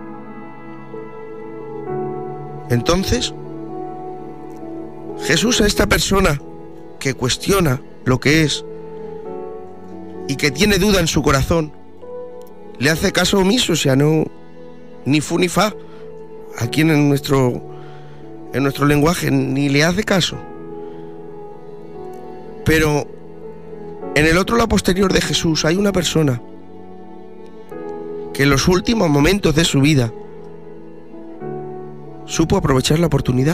Entonces, Jesús a esta persona que cuestiona lo que es y que tiene duda en su corazón, le hace caso omiso, o sea, no, ni fu ni fa, aquí en nuestro, en nuestro lenguaje, ni le hace caso. Pero en el otro lado posterior de Jesús hay una persona que en los últimos momentos de su vida supo aprovechar la oportunidad.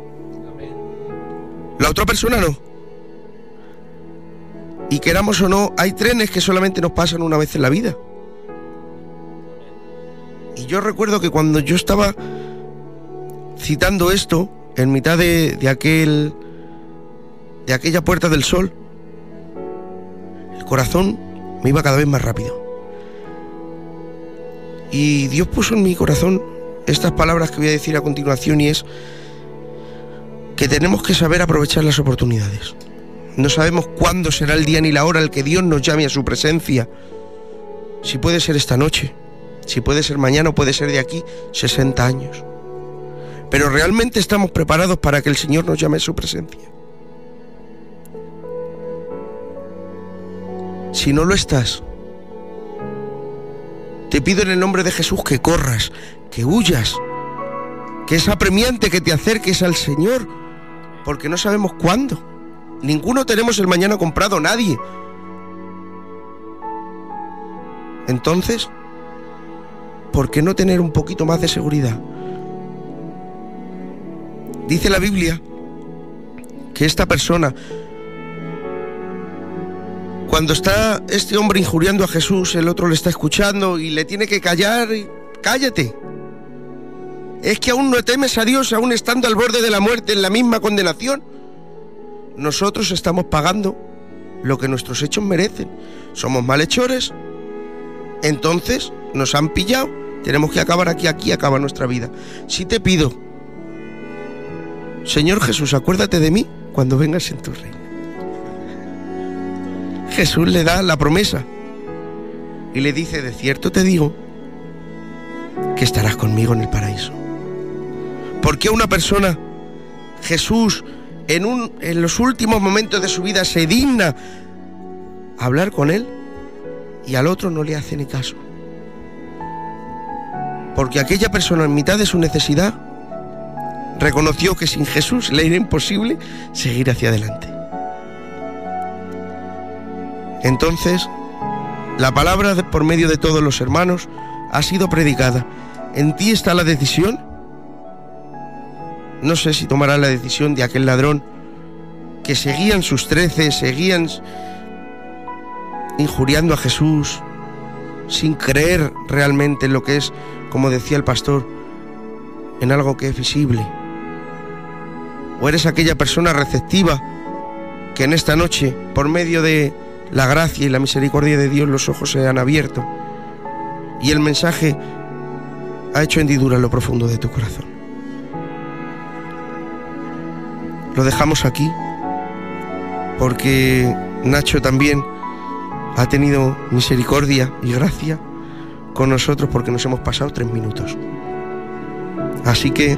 La otra persona no. Y queramos o no, hay trenes que solamente nos pasan una vez en la vida. Y yo recuerdo que cuando yo estaba citando esto en mitad de, de aquel de aquella Puerta del Sol, el corazón me iba cada vez más rápido. Y Dios puso en mi corazón estas palabras que voy a decir a continuación, y es que tenemos que saber aprovechar las oportunidades. No sabemos cuándo será el día ni la hora el que Dios nos llame a su presencia. Si puede ser esta noche, si puede ser mañana, o puede ser de aquí sesenta años. Pero ¿realmente estamos preparados para que el Señor nos llame a su presencia? Si no lo estás, te pido en el nombre de Jesús que corras, que huyas, que es apremiante que te acerques al Señor, porque no sabemos cuándo. Ninguno tenemos el mañana comprado, nadie. Entonces, ¿por qué no tener un poquito más de seguridad? Dice la Biblia que esta persona, cuando está este hombre injuriando a Jesús, el otro le está escuchando y le tiene que callar. Y, cállate. ¿Es que aún no temes a Dios, aún estando al borde de la muerte, en la misma condenación? Nosotros estamos pagando lo que nuestros hechos merecen. Somos malhechores, entonces nos han pillado, tenemos que acabar aquí, aquí acaba nuestra vida. Si te pido, Señor Jesús, acuérdate de mí cuando vengas en tu reino. Jesús le da la promesa y le dice: de cierto te digo que estarás conmigo en el paraíso. ¿Por qué una persona, Jesús, en, un, en los últimos momentos de su vida se digna a hablar con él y al otro no le hace ni caso? porque aquella persona en mitad de su necesidad reconoció que sin Jesús le era imposible seguir hacia adelante. Entonces, la palabra de, por medio de todos los hermanos ha sido predicada. En ti está la decisión. No sé si tomarás la decisión de aquel ladrón que seguían sus trece, seguían injuriando a Jesús, sin creer realmente en lo que es, como decía el pastor, en algo que es visible. O eres aquella persona receptiva que en esta noche, por medio de la gracia y la misericordia de Dios, los ojos se han abierto y el mensaje ha hecho hendidura en lo profundo de tu corazón. Lo dejamos aquí porque Nacho también ha tenido misericordia y gracia con nosotros, porque nos hemos pasado tres minutos. Así que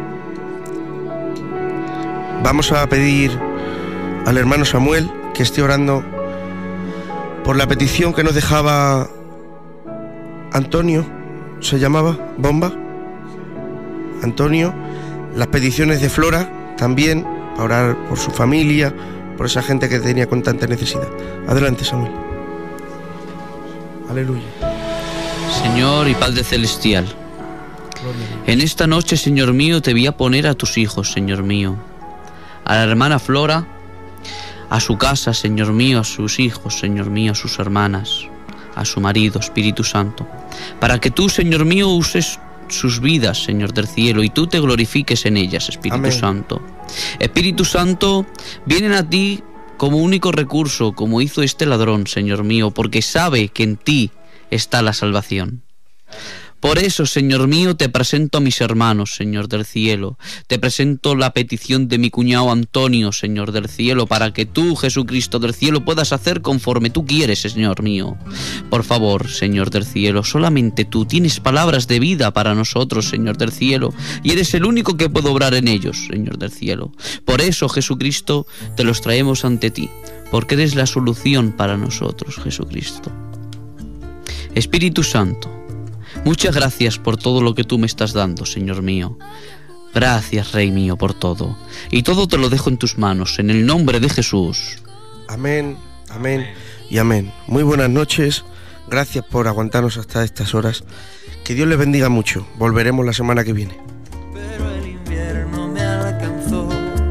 vamos a pedir al hermano Samuel que esté orando por la petición que nos dejaba Antonio, se llamaba Bomba, Antonio, las peticiones de Flora también, para orar por su familia, por esa gente que tenía con tanta necesidad. Adelante, Samuel. Aleluya. Señor y Padre Celestial, en esta noche, Señor mío, te voy a poner a tus hijos, Señor mío, a la hermana Flora, a su casa, Señor mío, a sus hijos, Señor mío, a sus hermanas, a su marido, Espíritu Santo, para que tú, Señor mío, uses sus vidas, Señor del cielo, y tú te glorifiques en ellas, Espíritu Amén. Santo. Espíritu Santo, vienen a ti como único recurso, como hizo este ladrón, Señor mío, porque sabe que en ti está la salvación. Por eso, Señor mío, te presento a mis hermanos, Señor del cielo. Te presento la petición de mi cuñado Antonio, Señor del cielo, para que tú, Jesucristo del cielo, puedas hacer conforme tú quieres, Señor mío. Por favor, Señor del cielo, solamente tú tienes palabras de vida para nosotros, Señor del cielo, y eres el único que puede obrar en ellos, Señor del cielo. Por eso, Jesucristo, te los traemos ante ti, porque eres la solución para nosotros, Jesucristo. Espíritu Santo, muchas gracias por todo lo que tú me estás dando, Señor mío. Gracias, Rey mío, por todo. Y todo te lo dejo en tus manos, en el nombre de Jesús. Amén, amén y amén. Muy buenas noches. Gracias por aguantarnos hasta estas horas. Que Dios les bendiga mucho. Volveremos la semana que viene. Pero el invierno me alcanzó,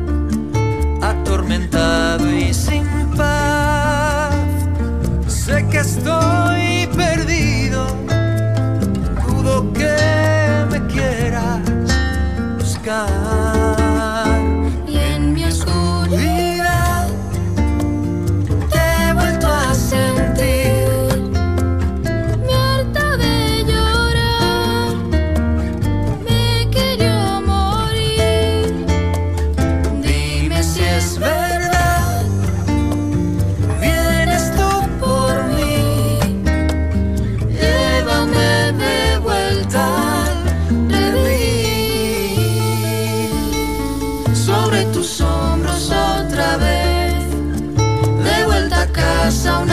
atormentado y sin paz. Sé que estoy perdido, dudo que me quieras buscar. Y en mi oscuridad te he vuelto a sentir, me harta de llorar, me quería morir. Dime si es verdad, vienes tú por mí, llévame de vuelta al redil, sobre tus hombros otra vez, de vuelta a casa. Una